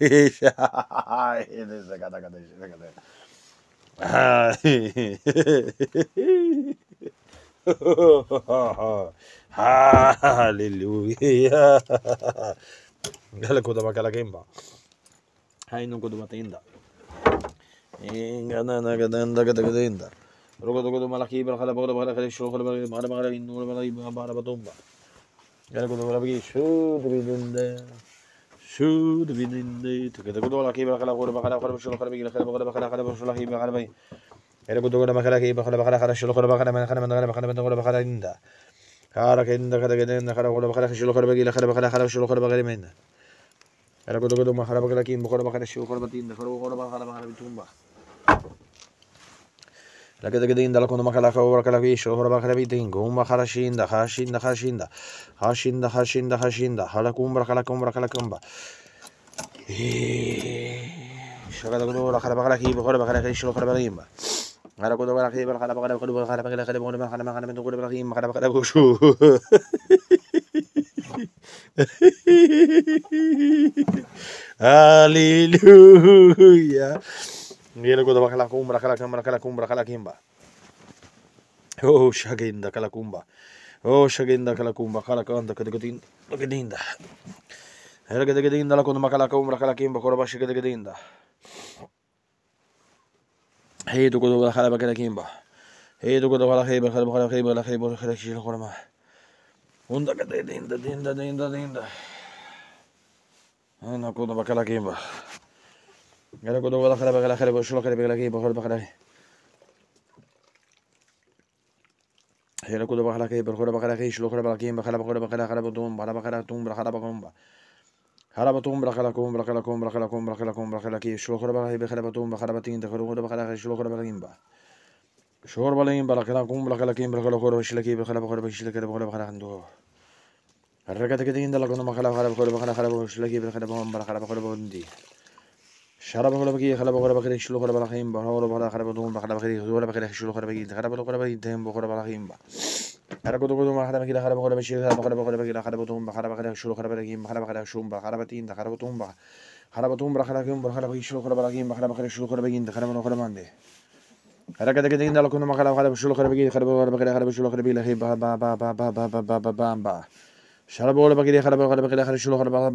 It is a Gadagadi. Hallelujah. Galakuda Bakalagimba. I know good Matinda. Ingana Nagadanda Gadagadinda. Rogodo Malaki, Bakala, Bakala, Shokala, Marabara, in Barabatumba. Galakuda should be in there. Should be in there. Together with Olaki, Bakala, Bakala, Shokala, Bakala, Bakala, Bakala, Erakuda Makalaki, Bakala, Shokala, Bakala, Bakala, Bakalinda. Harakin, the Kadagan, the Karakola, Shokala, Bakala, Shokala, Bakalimena. Erakuda Mahalabaki, Bakala, Shokala, the Karakola, Tumba. La que te quedin da la con Makalaka or Kalavish or Bakarabiting, Gumba Harashinda, Hashinda, Hashinda, Hashinda, Hashinda, Hashinda, Halakumbra, Kalakumbra, Kalakumba. Shakadura, Halabakalaki, Bakarabakalaki, Shokabarimba. Harakudaraki, Bakalabaka, Hanaman, Hanaman, Hallelujah. Viene con la cumbra, la cámara, la cumbra, la kimba. Oh, Shaginda, Kalacumba. Oh, Shaginda, Kalacumba, Kalakanda, Kadagadin, Gadinda. Ergadinda, la con Macalacumbra, Kalakimba, Korabashi, Gadinda. Hey, to go to the Halabakimba. Hey, to go to the Halaba, Halaba, Halaba, Halaba, Halaba, Halaba. Unda Gadinda, Dinda, Dinda, Dinda. And I go to Macalakimba. Era quando ela cara cara cara shola cara pela aqui para para era quando vai lá que para para para aqui shola cara para aqui para para para para para tum para para tum para para comba para tum para para comba para comba para comba para comba para aqui shola cara para para para tum para para tin para para para shola cara para kimba shor balin para para comba para aqui para para para shola aqui para para para shola cara para para ando الركعة كده عند لكون ما خلا خلا بقول بخلا خلا بقول شو لقي بخلا بقول بخلا خلا بقول بندي شرب بقول بقي خلا بقول بخلا شو بقول بخلا بقول بخلا خلا بقول بخلا بخلا شو بخلا شو بقول بقي خلا بقول بقول بقي دهم بقول بخلا أنا كنت أقول ما خلا بقي خلا بقول بشيل خلا بقول بقول بقي خلا بقول بخلا بخلا شو خلا بقي بخلا بخلا شو بخلا بتين خلا بقول بخلا خلا بقول بخلا كم بخلا بقي شو خلا بقي بخلا بخلا شو خلا بقي خلا بقول خلا مندي الركعة كده عند لكون ما خلا خلا شو خلا بقي خلا بقول بخلا خلا شو خلا بقي لهي با با با با با با با با با Shalabora Bagiri Harabaka Shulababa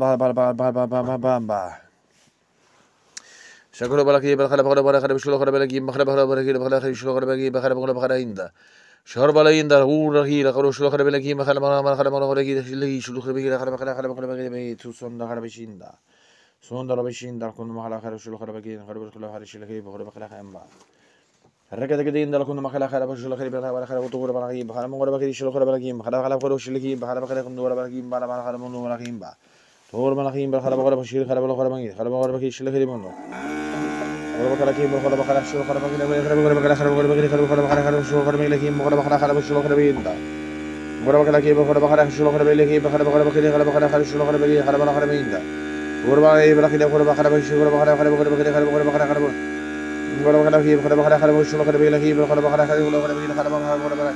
Shakura Balaki Bakara Shulabaki Mahabaki Shulabaki Bakara Sharbalainda Ura Hira Shulabaki Mahamaki Shulabaki to Sonda Harabishinda Sonda Rabishinda Kunmala Shulabaki and Harabaki Bakara Rekadin the Lakuna Makala Shulaki Baharamaki Baharamaki Shulabaki Bahara Shiliki Baharabaki Baharamunakimba Tormanahim Baharabashir Harabaramaki Harabaki Shilakimono Orbakalaki Baharabaka Shulabaki Shulabaki Shulabinda Orabakalaki Baharabaka Shulabaki Baharabaki Shulabaki Harabaminda Urba Ibrahim Baharabaki Shulabaki Gorobakalaki, Bakara, Shulakabelaki, Bakara, Bakara,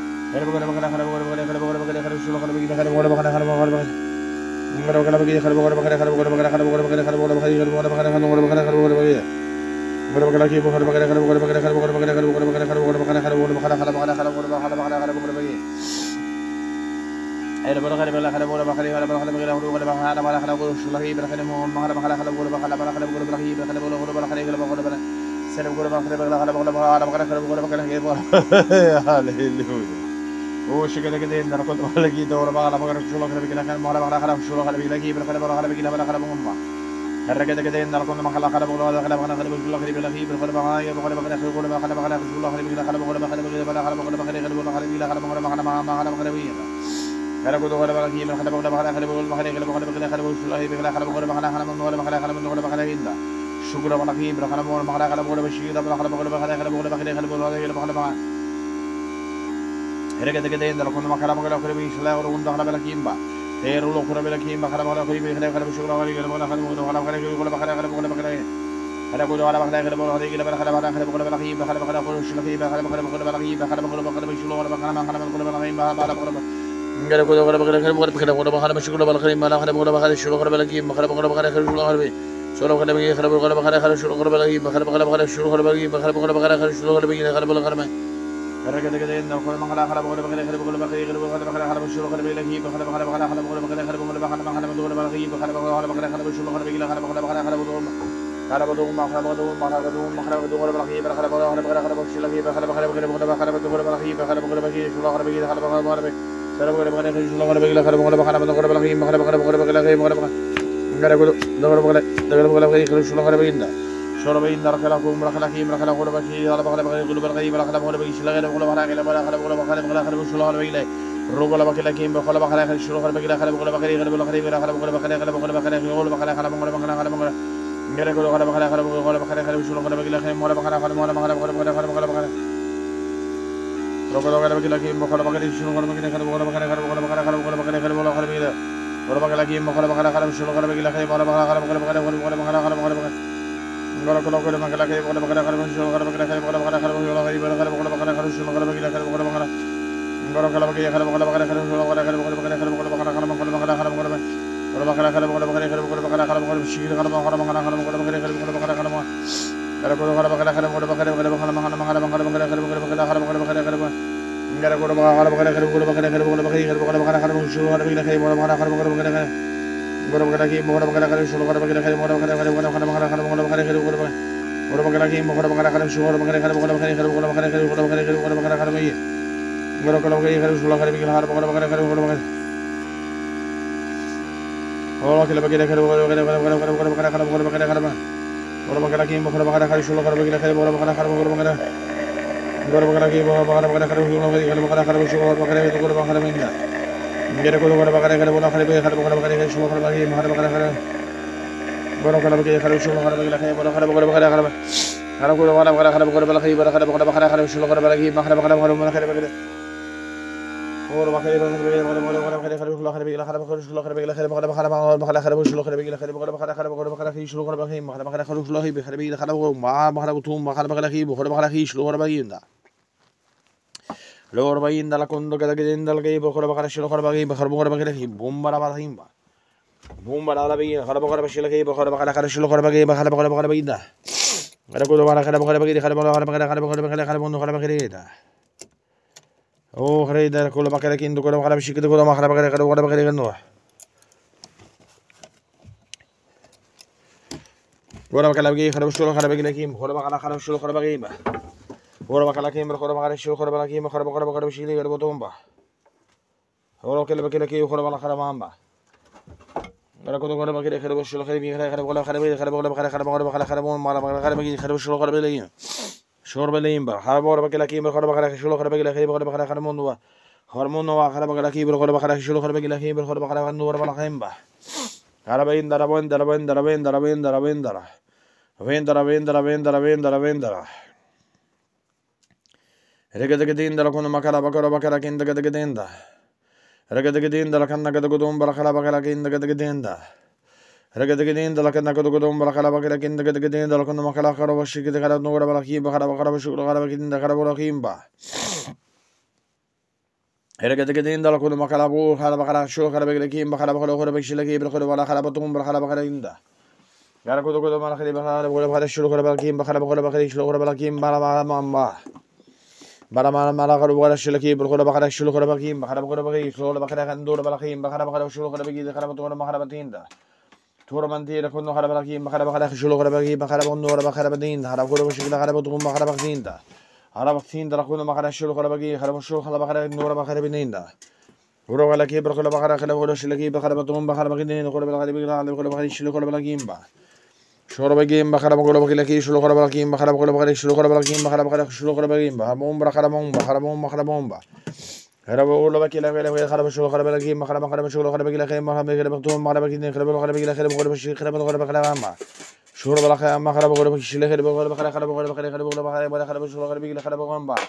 Oh, she can get in the Kotalaki, or Bala Shulaka, Mara Shulaki, Bakara, Regagain, Narcon Makala, Terulo Kurabelakim, Bakarabala, Shorabin, Rakalakum, Rakalakim, Rakalaki, Alabaki, Gulabaki, Rakalabaki, Shilaka, Shulabaki, Rubalabaki, Bakalabaka, Shulabaki, Lord Bain, the Lacondo, Gagain, the Gay, Bokorabaka, Shilokabaki, Bakarabaki, Bumbarabahimba. Bumbarabi, Harabakashilaki, Bokorabaka, Shilokabaki, Bakarabakabida. Rakoda, Harabakabaki, Harabakabaka, Harabakabaka, او خري دار كل بقرة كيندو كل بقرة بشي كده كل ما خرا بقرة كده بقرة بقرة نوح ولا بقرة بقي خرا بشلو خرا بقي لكيم ولا بقرة خرا بشلو خرا بقي ما ولا بقرة كيم خرا بقرة شلو خرا بقى كيم خرا بقرة بقرة بشي لي كده بتومبا ولا كل بقي لكي وخرا بقرة خرا مامبا ولا كده كل بقي خرا بشلو خرا بقي خرا بقرة خرا بقي خرا بقرة بقرة خرا بقرة بقرة خرا بقرة ما بقرة خرا بقي خرا بشلو خرا بقي لكيم شور بليم بقى خرا بقرة بقي لكيم خرا بقرة شلو خرا بقي لكي بقرة بقرة خرا مونوا خرمونوا خرا بقى لكي بقرة بقرة شلو خرا بقي لكي بقرة بقرة نور بقى خيم بقى خرابين درابين درابين درابين درابين درابين درا Vendara vendara vendara vendara vendara Regadinda la con macala bacala bacala kinda gadagenda Regadinda la canna gadagudum baracala bacala kinda gadagenda Regadinda la canna gadagudum baracala bacala kinda gadagenda la con macala carabashi the Karanora Balaki Bakara Bakarabashu Karabakin the Karabolakimba Regadinda la con macalabu Harabakara Shu Karabakim Bakarabakara Bishilaki Bakara Harabatum Bakarabakinda Gara kudu kudu mana kali bakal boleh bakal shulu kara balakim bakal bakal bakal shulu kara balakim bala bala mamba bala bala bala kara bakal shulu ki bakal bakal shulu kara balakim bakal bakal bakal shulu bakal kan dur balakim bakal bakal shulu kara bagi kara bakal bakal batinda tura manti la kudu kara balakim bakal bakal shulu kara bagi bakal bakal dur bakal batinda kara kudu shulu kara bakal bakal batinda kara batinda la kudu bakal shulu kara bagi kara shulu kara bakal dur bakal batinda tura balakim bakal bakal kara bakal shulu ki bakal bakal bakal batinda kara bakal bakal bakal shulu kara balakim ba شوربة جيم بخرب بقول بقول لك شلو خرب لكيم بخرب بقول بقول شلو خرب لكيم بخرب بقول شلو خرب لكيم بخربون بخربون بخربون بخربون با خرب بقول لك لا لا خرب شلو خرب لكيم بخرب بخرب شلو خرب لك خيم بخرب خرب بتوم بخرب لكيم خرب خرب لك خرب بقول بشي خرب بقول بخرب ما شوربة لك ما خرب بقول بشي لا خرب بقول بخرب خرب بقول بخرب خرب بقول بخرب خرب شلو خرب لك خرب بقول با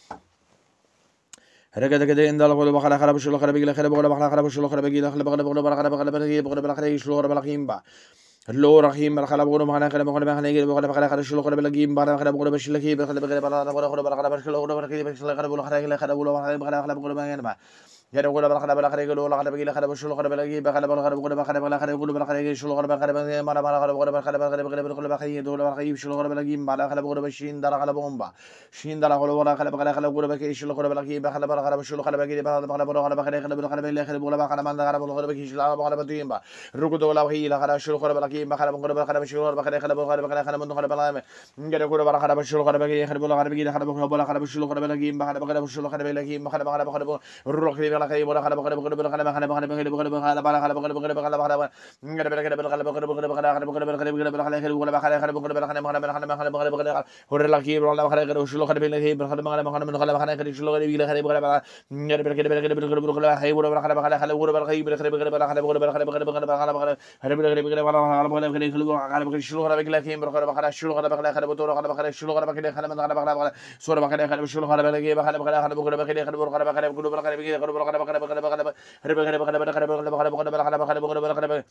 هرجع كده إن ده بقول بخرب خرب شلو خرب لك خرب بقول بخرب خرب شلو خرب لك خرب بقول بقول بخرب خرب بقول بخرب شلو خرب لكيم با اللو رحيم الخلا بقول ما خلا بقول ما خلا بقول بقول خلا شلو خلا بلقيم بارا خلا بقول بش لكي بخلا بقول بلا بقول بقول بلا بقول شلو بقول بقول بش خلا بقول خلا خلا بقول خلا خلا بقول ما ينبع يا رجل بلا خلا بلا خلا يقول خلا بقول خلا شلو خلا بلقي بخلا بقول خلا بقول بخلا بلا خلا يقول بلا خلا شلو خلا بخلا ما ما خلا بقول بخلا بقول بقول بقول بخلا يدول بلا خلا شلو خلا بلقيم بارا خلا بقول بشين دار خلا بومبا شين دار خلا ولا خلا بقول خلا بقول بقول شلو خلا بلقي بخلا بلا خلا شلو خلا بقول بخلا بقول بقول خلا خلا بقول خلا بلا خلا بقول بخلا ما دار بقول بقول شلو بقول بتويم با ركض ولا خيل خلا شلو خلا بلقي بخلا بقول بخلا شلو بخلا خلا بقول بخلا خلا من خلا بلا نجد كل بلا خلا شلو خلا بقي خلا بقول خلا بقي خلا بقول بلا خلا شلو خلا بلقي بخلا بقول شلو خلا بلقي بخلا بخلا بخلا الروح بلا خيل ولا خلا بقول بقول بلا خلا خلا بخلا بقول بقول بخلا بلا خلا بقول بقول بخلا بخلا نجد بلا خلا بلا خلا بقول بقول بخلا خلا بقول بلا خلا بقول بلا خلا بقول بلا خلا بقول بلا خلا بخلا بلا خلا بخلا بقول بقول هور لكي ولا خلا شلو خلا بلقي بخلا بخلا بخلا من خلا بخلا شلو خلا بقي خلا بقول بلا نجد بلا خلا بلا بقول بقول بلا خيل ولا خلا بخلا خلا بقول بلا خيل بلا خلا بقول بلا خلا بقول بلا خلا بقول بقول بلا خلا بخلا هر بلا خلا بقول بلا خلا بقول خلا بقول شلو خلا بقي بخلا بخلا شلو خلا بخلا خلا بتور خلا بخلا شلو خلا بقي خلا من خلا بخلا بخلا صور بخلا خلا شلو خلا بلقي بخلا بخلا خلا بقول بخلا خلا بقول خلا بخلا بقول بلا خلا بقي خلا بخلا بخلا بخلا بخلا هر بلا خلا بخلا بخلا بخلا بخلا بخلا بخلا بقول بلا خلا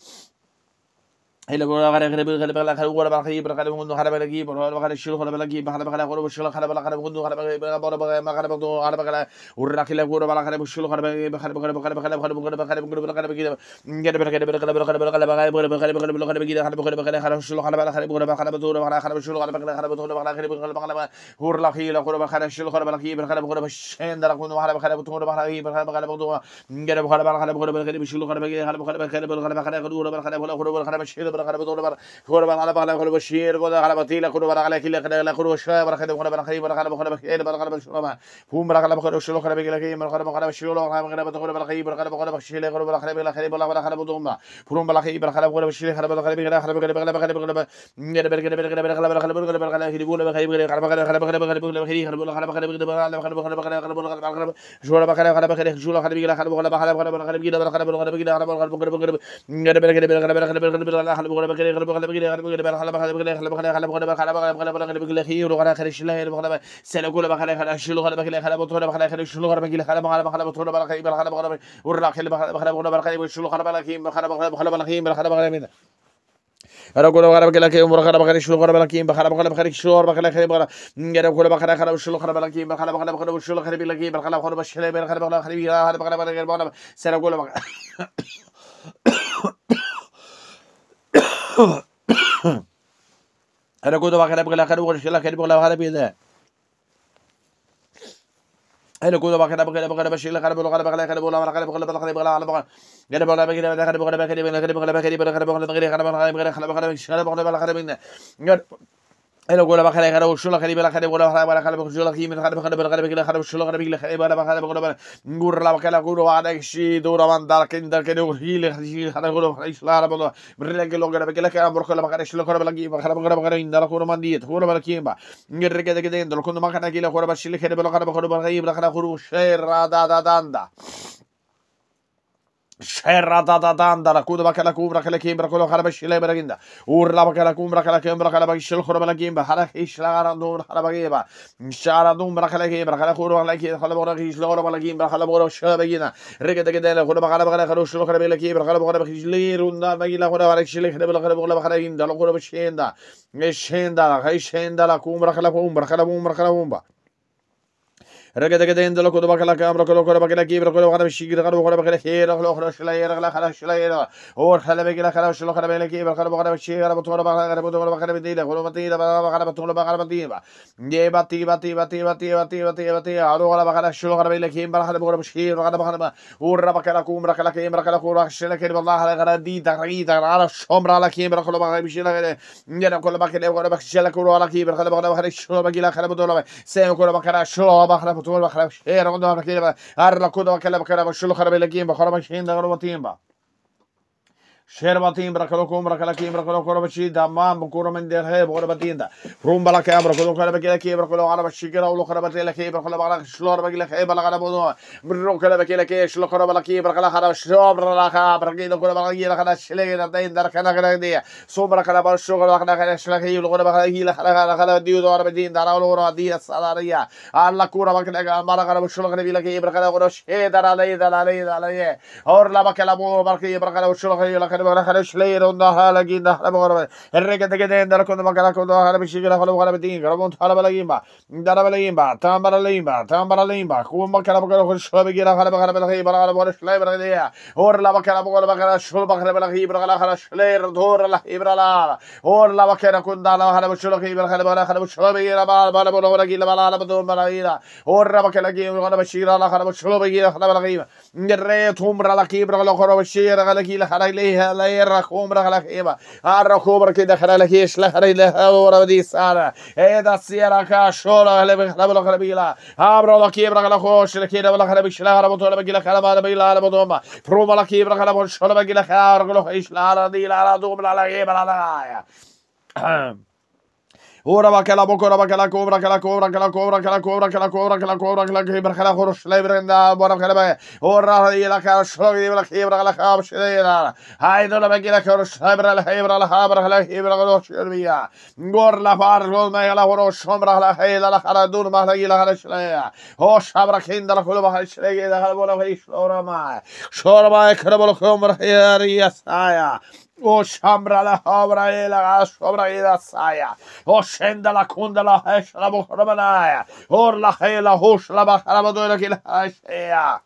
هلا بقول خلا خلا بخلا بخلا خلا بقول بلا خلا بخلا بقول خلا بلقي بخلا بخلا شلو خلا بلقي بخلا بخلا بقول شلو خلا بخلا بقول خلا بخلا بخلا ما خلا بقول خلا بخلا والركيل بقول بلا خلا شلو خلا بلقي بخلا بخلا بخلا بخلا بخلا بقول بخلا بقول بلا خلا بقي نجد بلا خلا بخلا بخلا بخلا بخلا بقول بخلا بخلا بخلا بقي خلا بخلا بخلا خلا شلو خلا بلا خلا بقول بخلا بقول بخلا خلا شلو خلا بخلا خلا بقول بخلا خلا بخلا بخلا هور ركيل بقول بخلا شلو خلا بلقي بخلا بقول بشين در كون بخلا بخلا بقول بخلا بخلا بخلا بقول نجد بخلا بخلا خلا بقول بخلا شلو خلا بقي خلا بخلا بخلا بخلا بخلا بقول بخلا بخلا بخلا بشيل بخلا بقول بخلا خور بخلا بخلا خلا بشير بخلا خلا بطيله خور بخلا كيل خلا خلا شويه بخلا بخلا بخلا بخلا بخلا بخلا بخلا بخلا فوم بخلا بخلا شلو خلا بقي لكي بخلا بخلا شلو بخلا بخلا بخلا بخلا بخلا بشيل خور بخلا بخلا خلا بخلا بخلا بدوم فوم بخلا بخلا بخلا بشيل خلا بخلا بخلا خلا بخلا بخلا بخلا بخلا نجد بخلا بخلا بخلا بخلا بخلا بخلا كي بقول بخلا بخلا بخلا بخلا بخلا بخلا بخلا بخلا بخلا بخلا بخلا بخلا بخلا بخلا شو بخلا بخلا بخلا شو بخلا بخلا خلا بخلا بخلا بخلا بخلا بخلا بخلا بخلا بخلا بخلا بخلا بخلا نجد بخلا بخلا بخلا بخلا بخلا خلا بخلا بخلا بخلا بخلا بخلا بخلا خلا بخلا خلا بخلا خلا بخلا بخلا بخلا بخلا خير وخلا خلا شلا بخلا سلكول بخلا خلا شلو خلا بخلا خلا بطول بخلا خلا شلو خلا بخلا خلا بخلا بخلا بطول بخلا خلا بخلا بخلا ورا خلا بخلا بخلا بخلا بخلا شلو خلا بخلا خيم بخلا بخلا بخلا بخلا خيم بخلا بخلا من هذا كله بخلا بخلا خيم ورا خلا بخلا شلو خلا بخلا خيم بخلا بخلا بخلا شلو بخلا خلا بخلا هذا كله بخلا خلا شلو خلا بخلا خيم بخلا بخلا بخلا شلو خلا بخلا خيم بخلا بخلا بشلا بخلا بخلا خلا بخلا بخلا بخلا سلكول بخلا هذا كله بخلا بخلا خلا بخلا شلا خلا بخلا بخلا بيده Hello, good about the Bashila, Carabola, Carabola, Carabola, Carabola, Carabola, Carabola, Carabola, Hello, go back at Shula Caribala Carabola, Shula Kim, Shula Caribala, Gurla Guru, she, Duraman, Dark, and Dark, Hill, Harabolo, Regular, Bacala, Shula, Carabala, in the Kurumandi, Huraba Kimba, Get the Kunamaka, Horabashili, Carabala, Shera da Danda. Sherra da da danda la kuda bakala kubra kala kimbra kolo haraba shile baraginda urla bakala kumbra kala kimbra kala bakishil khura bala kimba hala ishla nur hala bagiba shara dum bakala kimbra kala khura bala kimba khala bora kishla khura bala kimba khala bora shabagina regada geda khura bakala bakala khura shlo khura bala kimbra khala bora kishli runda bagila khura bala kishli khura bala khura bakala ginda la khura bashenda ngeshenda la khayshenda la kumbra kala kumbra kala kumbra kala kumba Regadagadain the local Bacala Camera, Bacala Kibra, Shigra, Bacala Hera, Shalayer, Shalayer, or Halabella, Shalabella, Kibra, Shira, Botola, Bacabadilla, Holomatina, Bacabatola, Bacabadiva, Yebati, Bati, Bati, Bati, Bati, Bati, Bati, Arola, Bacala, Shalabella, Kimba, Halabora, Shira, Bacaba, Ura Bacala Cumbra, Calacambra, Calacura, Shalakabala, Dita, Rita, Sombra, La Kimbra, Colabacilla, Yena Colabacala, Shalakura, Kibra, Halabagila, Halabola, Sam Colabacala, Shalabacala. Era quando la chiedeva, arla coda che la cara, solo carabella kimba, caraba scenda, roba timba. Sherba timbra, calo combra, cala kimbra, calo corabacida, mamma, curamender, heb, corabatinda. Rumba la cabra, colo carabella kibra, colo araba shikara, lo carabatella kibra, colo barra, slorba, la heba, la carabono, bro carabella kesh, lo corabala kibra, cala cara, sobra la cabra, che lo corabala, la cara, slega, tenda, cana, dia, sombra caraba, sugar, la cara, slagi, lo corabala, la cara, cara, dio, arabedinda, la loro, dia, salaria, alla cura, la maracara, sugar, la kibra, cala, rosheda, la leda, la leda, la ye, or la bacala, barca, cala, sugar, la Slayer on the Halagina, Regatagenda, Konamaka, Harabishika, Halabatin, Ramon Halabalima, Darabalimba, Tambaralimba, Tambaralimba, Kumakara, Shabagina, Halabara, Slaver there, or Lavacana, Shulbaka, Hibra, Slayer, Dora, Ibrala, or Lavacana Kundana, Halabashula, Halabara, Halabashabia, Barabara, Gila, or Rabacana, Halabashira, Halabashula, Halabara, Nere, Tumbra, la Kibra, Horabashira, Gila, Halale, la combra la heba, arra cobra che da la chiesla, la ora di sara, e da sera casciola, la calabila, abro la chiebra la coscia, la chieda la calabisla, la botola, la calabara, la bodoma, prova la chiebra la bosciola, la cargo, isla, di la dubla, la heba, la. Ora va che la bocca, ora che la cobra, che la cobra, che la cobra, che la cobra, che la cobra, che la cobra, che la cobra, che la cobra, che la cobra, buona che la be. Ora la caccia, la cobra, la caccia, hai non la vecchia la cobra, la hebra, la habra, la hebra, la cervia. Gor la fargo, ma la cobra, sombra, la hela, la cara durma, la gila, la chlea. O sabra kinda la cobra, la chlea, la buona che ora mai. Sora mai che la cobra, ya saya. O shambra la obra e la sobra e la saia. O scenda la conda la hesh la bocramanaya. Or la hela hosh la bacaramadora che la hashea.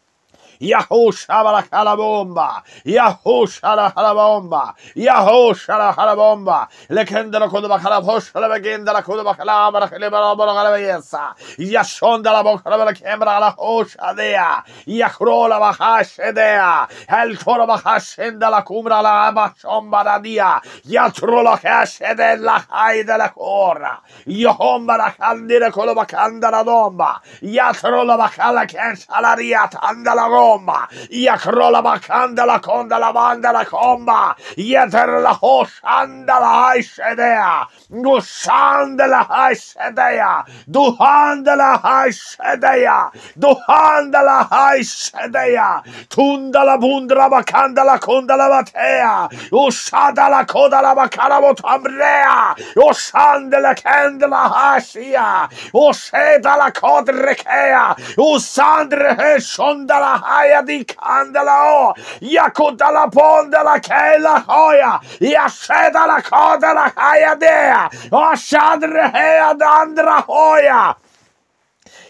Yahusha la calabomba, Yahusha la calabomba, Yahusha la calabomba, le kendala koduba calabosha la bagenda la koduba calabra che le barabara calabesa, Yashonda la bocca la kembra la hosha dea, Yakrola bahashe dea, El toro bahashenda la cumbra la abashomba da dia, Yatrola cashe della haida la cora, Yohomba la candida coloba canda la domba, Yatrola bacala cansa la riata, anda la gomba. Yakrola bacanda la conda la banda la comba. Yeter la hoshanda la haishedea. Gushanda la haishedea. Duhanda la haishedea. Duhanda la haishedea. Tunda la bundra bacanda la conda la batea. Ushada la coda la bacana botambrea. Ushanda la candela hashia. Usheda la codrekea. Usandre heshonda la haya di candela o. Yakuda la ponda la kela hoya. Yasheda la coda la haya dea. Oshadre hea dandra hoya.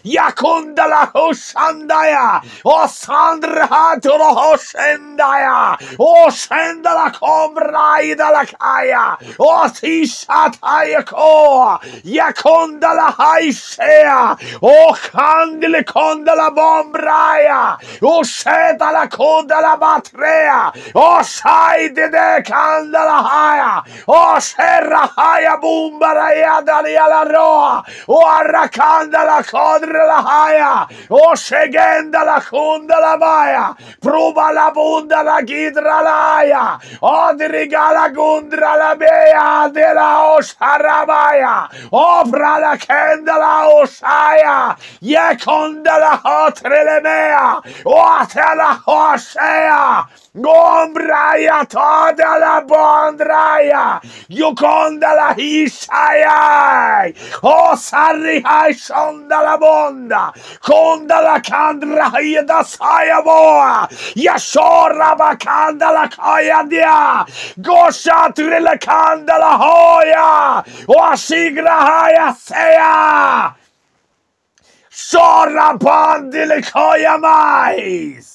Yakundala Hoshandaya, O Sandra Haturo Hoshendaya, O Shendala Combraida la Kaya, O Tishataya Ko, Yakundala Haishea, O Candile Condala Bombraya, O Sheta la Condala Batrea, O Shai de Candala Haya, O Serra Haya Bumbaraya Daria la Roa, O Arrakanda la Codra la Haya, O Shegenda la Kunda la Maya, Pruba la Bunda la Gidra la Haya, O Diriga la Gundra la Bea de la Osharabaya, Opra la Kenda la Oshaya, Yekonda la Hotrelemea, O Atela Hoshea, Gombraya toda la bondraya, Yukonda la Hishaya, O Sarihai Shonda la Bonda, Konda la Kandra da Sayaboa, Yashora Bakanda la Kaya dia, Goshatri la Kanda la Hoya, O Sigra Haya Seya, Shora Bandi le Koya Mais.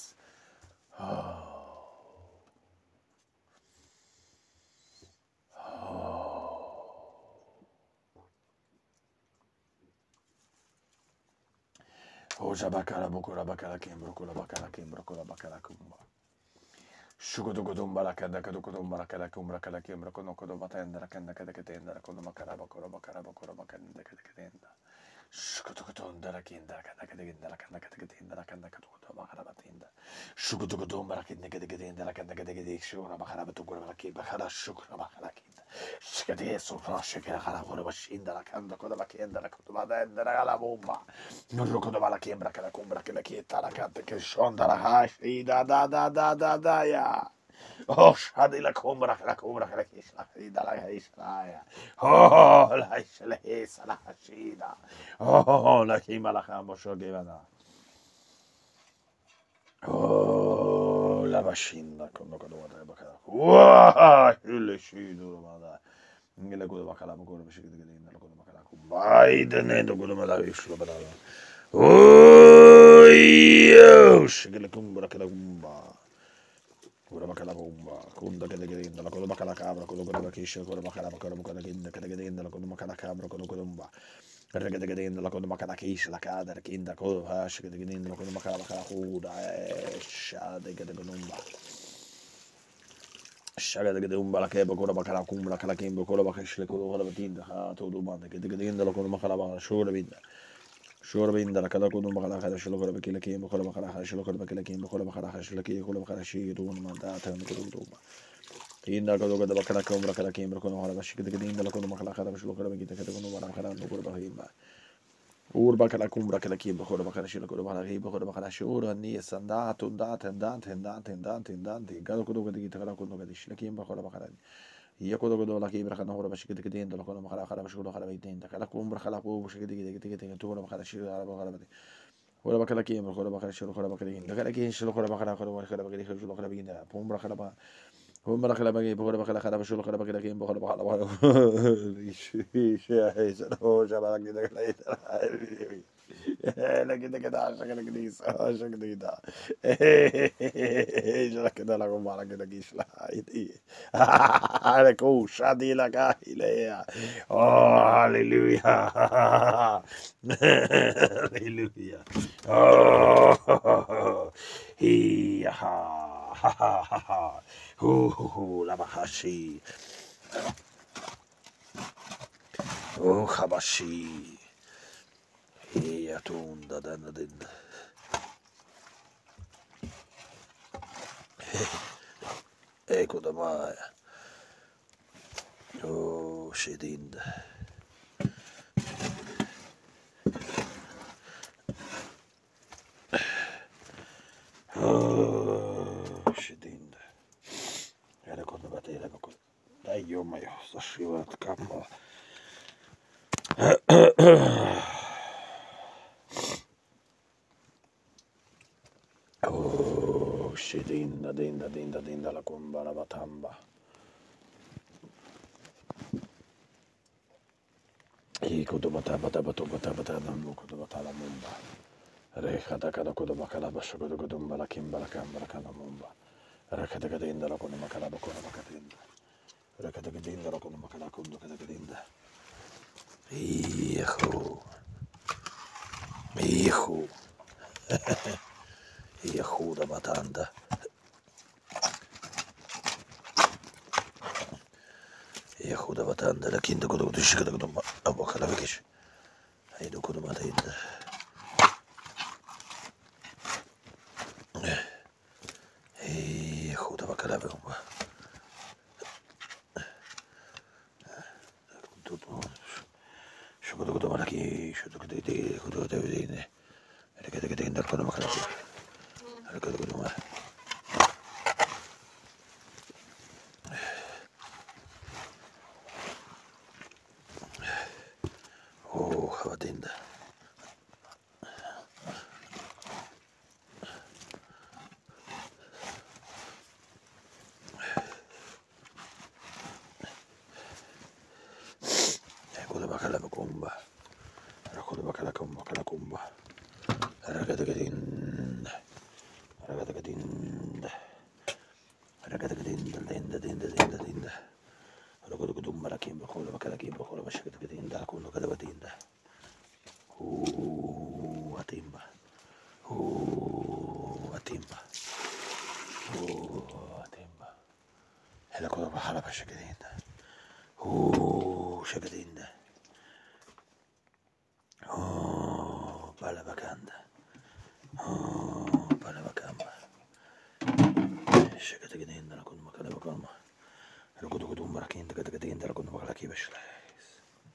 Oja bakala bokora bakala kembro kola bakala kembro kola bakala kumba. Shugodogodum barakada kadokodum barakada kumbra kala kembro kono kodo batenda kenda kada ketenda kono makara bakora bakara bakora bakanda kada ketenda. Shugodogodum dara kenda kada kada kenda kada kada ketenda kada kada bakara batenda. Shugodogodum barakenda kada ketenda kada kada kada shura bakara batugora bakki bakara shukra bakara kenda. Shkade so shkara kala kono bashinda kanda kodo bakenda kodo batenda kala bomba. Non kodo bala kembra kala kumbra kala kieta la kanta ke shonda la hashi da da da da da da ya. Oh, shadi la kumbra kala kumbra kala kisla da la haisla ya. Oh, la haisla hesa la hashida. Oh, la kima la kamo shogevana. Oh, la bashinda kono kodo wata bakala. Wow, ile shido mada. Ngile kodo bakala kodo bashigde gele la kodo bakala kumbai de ne do kodo mada ishlo bada. Oh, yo, shigele kumbra kala kumba. Kura bakala kumba. Kunda kede gede la kodo bakala kabra kodo kodo bakisha kodo bakala kodo kodo gede kede gede la kodo bakala kabra kodo kodo kumba. Kede gede gede la kodo bakala kisha la kada kinda kodo ha shigele gede la kodo bakala bakala kuda shade gede kumba. Shagada gede umba la keba kodo bakala kumbra kala kimbo kodo bakisha kodo kodo batinda ha todo manda gede gede la kodo bakala bakala shura binda. شور بين ده كذا كودم بخلا خلا شلو كره بكيل كيم بخلا بخلا خلا شلو كره بكيل كيم بخلا بخلا خلا شلو كي كله بخلا شيء دون ما ده تهم كده دوما إن ده كذا كذا بخلا كوم بخلا كيم بخلا بخلا بس كده كده إن ده كودم بخلا خلا شلو كره بكيل كده كودم بخلا بخلا نقول بخيم اور بخلا كوم بخلا كيم بخلا بخلا شلو كره بخلا كيم بخلا بخلا شور النية سندات تندات تندات تندات تندات تندات كذا كده كده كده كده كده شلو كيم بخلا بخلا يكودو كودو لا كيبر خنا هو باش كده كده يندل كنا مخلا خلا باش كده خلا بيتين ده كلا كوم خلا كو باش كده كده كده كده تو بخلا شيل على بخلا بدي ولا بكلا كيم ولا بخلا شيل خلا بكلا يند كلا كين شيل خلا بخلا خلا خلا بكلا شيل خلا بيند بوم بخلا با هم بخلا بقى بخلا بخلا خلا باش خلا بكلا كيم بخلا بخلا ايش ايش ايش هو جاب كده كده لا كده كده عشان كده كده عشان كده كده ايش لا كده لا قوم على كده كيش لا ايدي على كوش ادي لا كايله اوه هللويا هللويا اوه هي ها ها ها هو لا بخشي اوه خبشي هي توندا دنا دن ecco da mai oh shedinda oh shedinda era quando bateva con dai io ma io sto scivando capo oh shedinda dinda dinda dinda la comba la batamba И кудубата бата бату бата бата намну кудубата la mumba. Rekada kada kuduba kalaba shukudu kudumba la kimbala kambala kana mumba. Rekada kada inda la kunuma kalaba kunuma kadinda. Rekada kada inda la kunuma kalaba kundu kada kadinda. Ihu. Ihu. Ihu da batanda. Ihu da batanda la kinda kudu kudu shikada kudumba. Abu kalaba kish. Haydu kuduma tayinda. Ihu da bakalaba kumba. Shukudu kudu malaki. Shukudu kudu kudu kudu kudu kudu. Rekada kada inda la kunuma kalaba. Rekada kuduma. Oh, havatinda. Kuda bakala bakumba. Kuda bakala kumba kala kumba. Ragada gadin. Ragada gadin. Ragada gadin. Dinda dinda dinda dinda. Ragada gudumba la kimba. Kuda bakala kimba. Kuda bashakada gadin. Da kuda kada batinda. Oh, atimba. Oh, atimba. Oh, atimba. Hela kuda bahala bashakadinda. Oh, shakadinda. Oh, balabakanda. Oh, balabakamba. Shakadinda la kunuma kada bakama. Rukudu kudumba la kinda kada gadinda la kunuma kala kibashlays.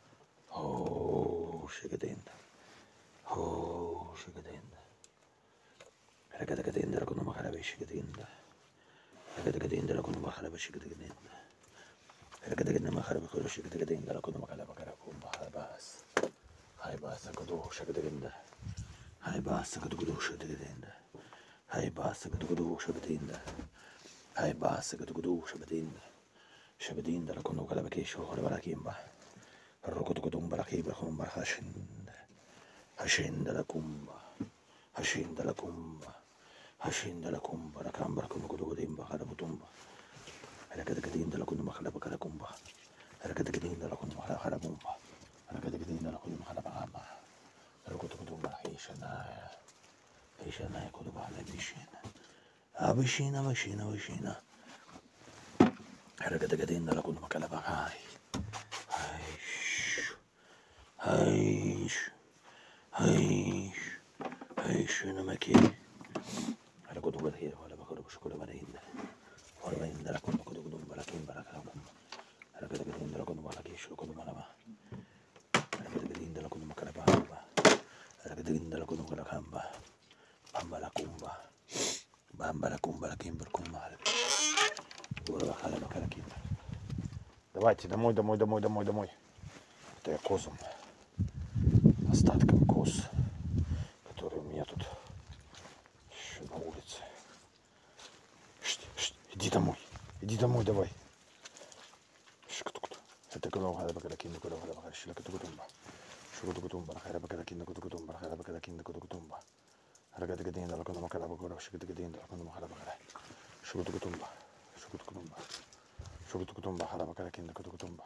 Oh, shakadinda. Oh, shakadinda. Rakada gadinda la kunuma kala bishakadinda. Rakada gadinda la kunuma kala bishakadinda. Rakada gadinda ma kala bakuru shakadinda la kunuma kala bakara kumba habas. Hai basta kudu shakadinda. Hai basta kudu kudu shakadinda. Hai basta kudu kudu shakadinda. Hai basta kudu kudu shakadinda. Shakadinda la kunuma kala bakisho kala barakimba. Rukudu kudumba la kiba kumba hashinda. Hashinda la kumba. Hashinda la kumba. Hashinda la kumba la kamba la kunuma kudu kudimba kala butumba. Rakada gadinda la kunuma kala bakara kumba. Rakada gadinda la kunuma kala kala bumba. Rakada gadinda la kunuma kala bakama. Rukudu kudumba hishana. Hishana kudu bala bishina. Abishina bishina bishina. Rakada gadinda la kunuma kala bakai. Haish. Haish. Haish. Haish namaki. Rukudu badhir wala bakuru bashkuru badinda. Wala inda la kunuma kudu kudumba la kimba la kala bumba. Rakada gadinda la kunuma la kishu kudumba la ba. Rakada gadinda la kunuma kala bahamba. Rakada gadinda la kunuma kala kamba. Bamba la kumba. Bamba la kumба la kimba kumba. Wala kala bakala kimba. Давайте домой, домой, домой, домой, домой. Это я козам. Остатком коз, которые у меня тут еще на улице. Шт, шт, иди домой. Иди домой, давай. Это голова, это бакала кинда, голова, это бакала шила, это кутумба. Шуруду кутумба, это бакала кинда, кутумба, это бакала кинда, кутумба. Рагада гадинда, лакона макала бакала, шиката гадинда, лакона макала бакала. Шуруду кутумба, шуруду кутумба. Шуруду кутумба, это бакала кинда, кутумба.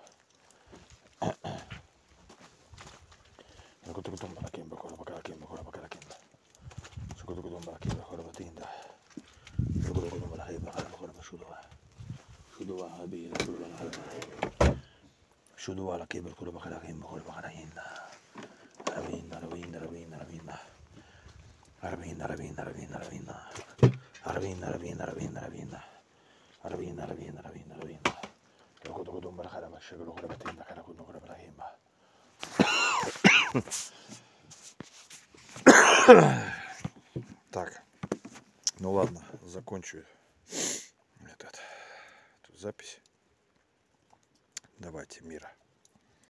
Шуруду кутумба, лакимба, кола бакала кинда, кола бакала кинда. Шуруду кутумба, лакимба, кола батинда. Шуруду кутумба, лакимба, кола башудова. Шудова, хабира, шудова, хабира. Shudua la kibel kula bakala kimba kula bakala hinda. Ravinda, ravinda, ravinda, ravinda. Ravinda, ravinda, ravinda, ravinda. Ravinda, ravinda, ravinda, ravinda. Ravinda, ravinda, ravinda, ravinda. Loko to kudumba kala bashega kula batinda kala kudumba kula bakala kimba. Так, ну ладно, закончу этот, эту запись. Давайте, мира.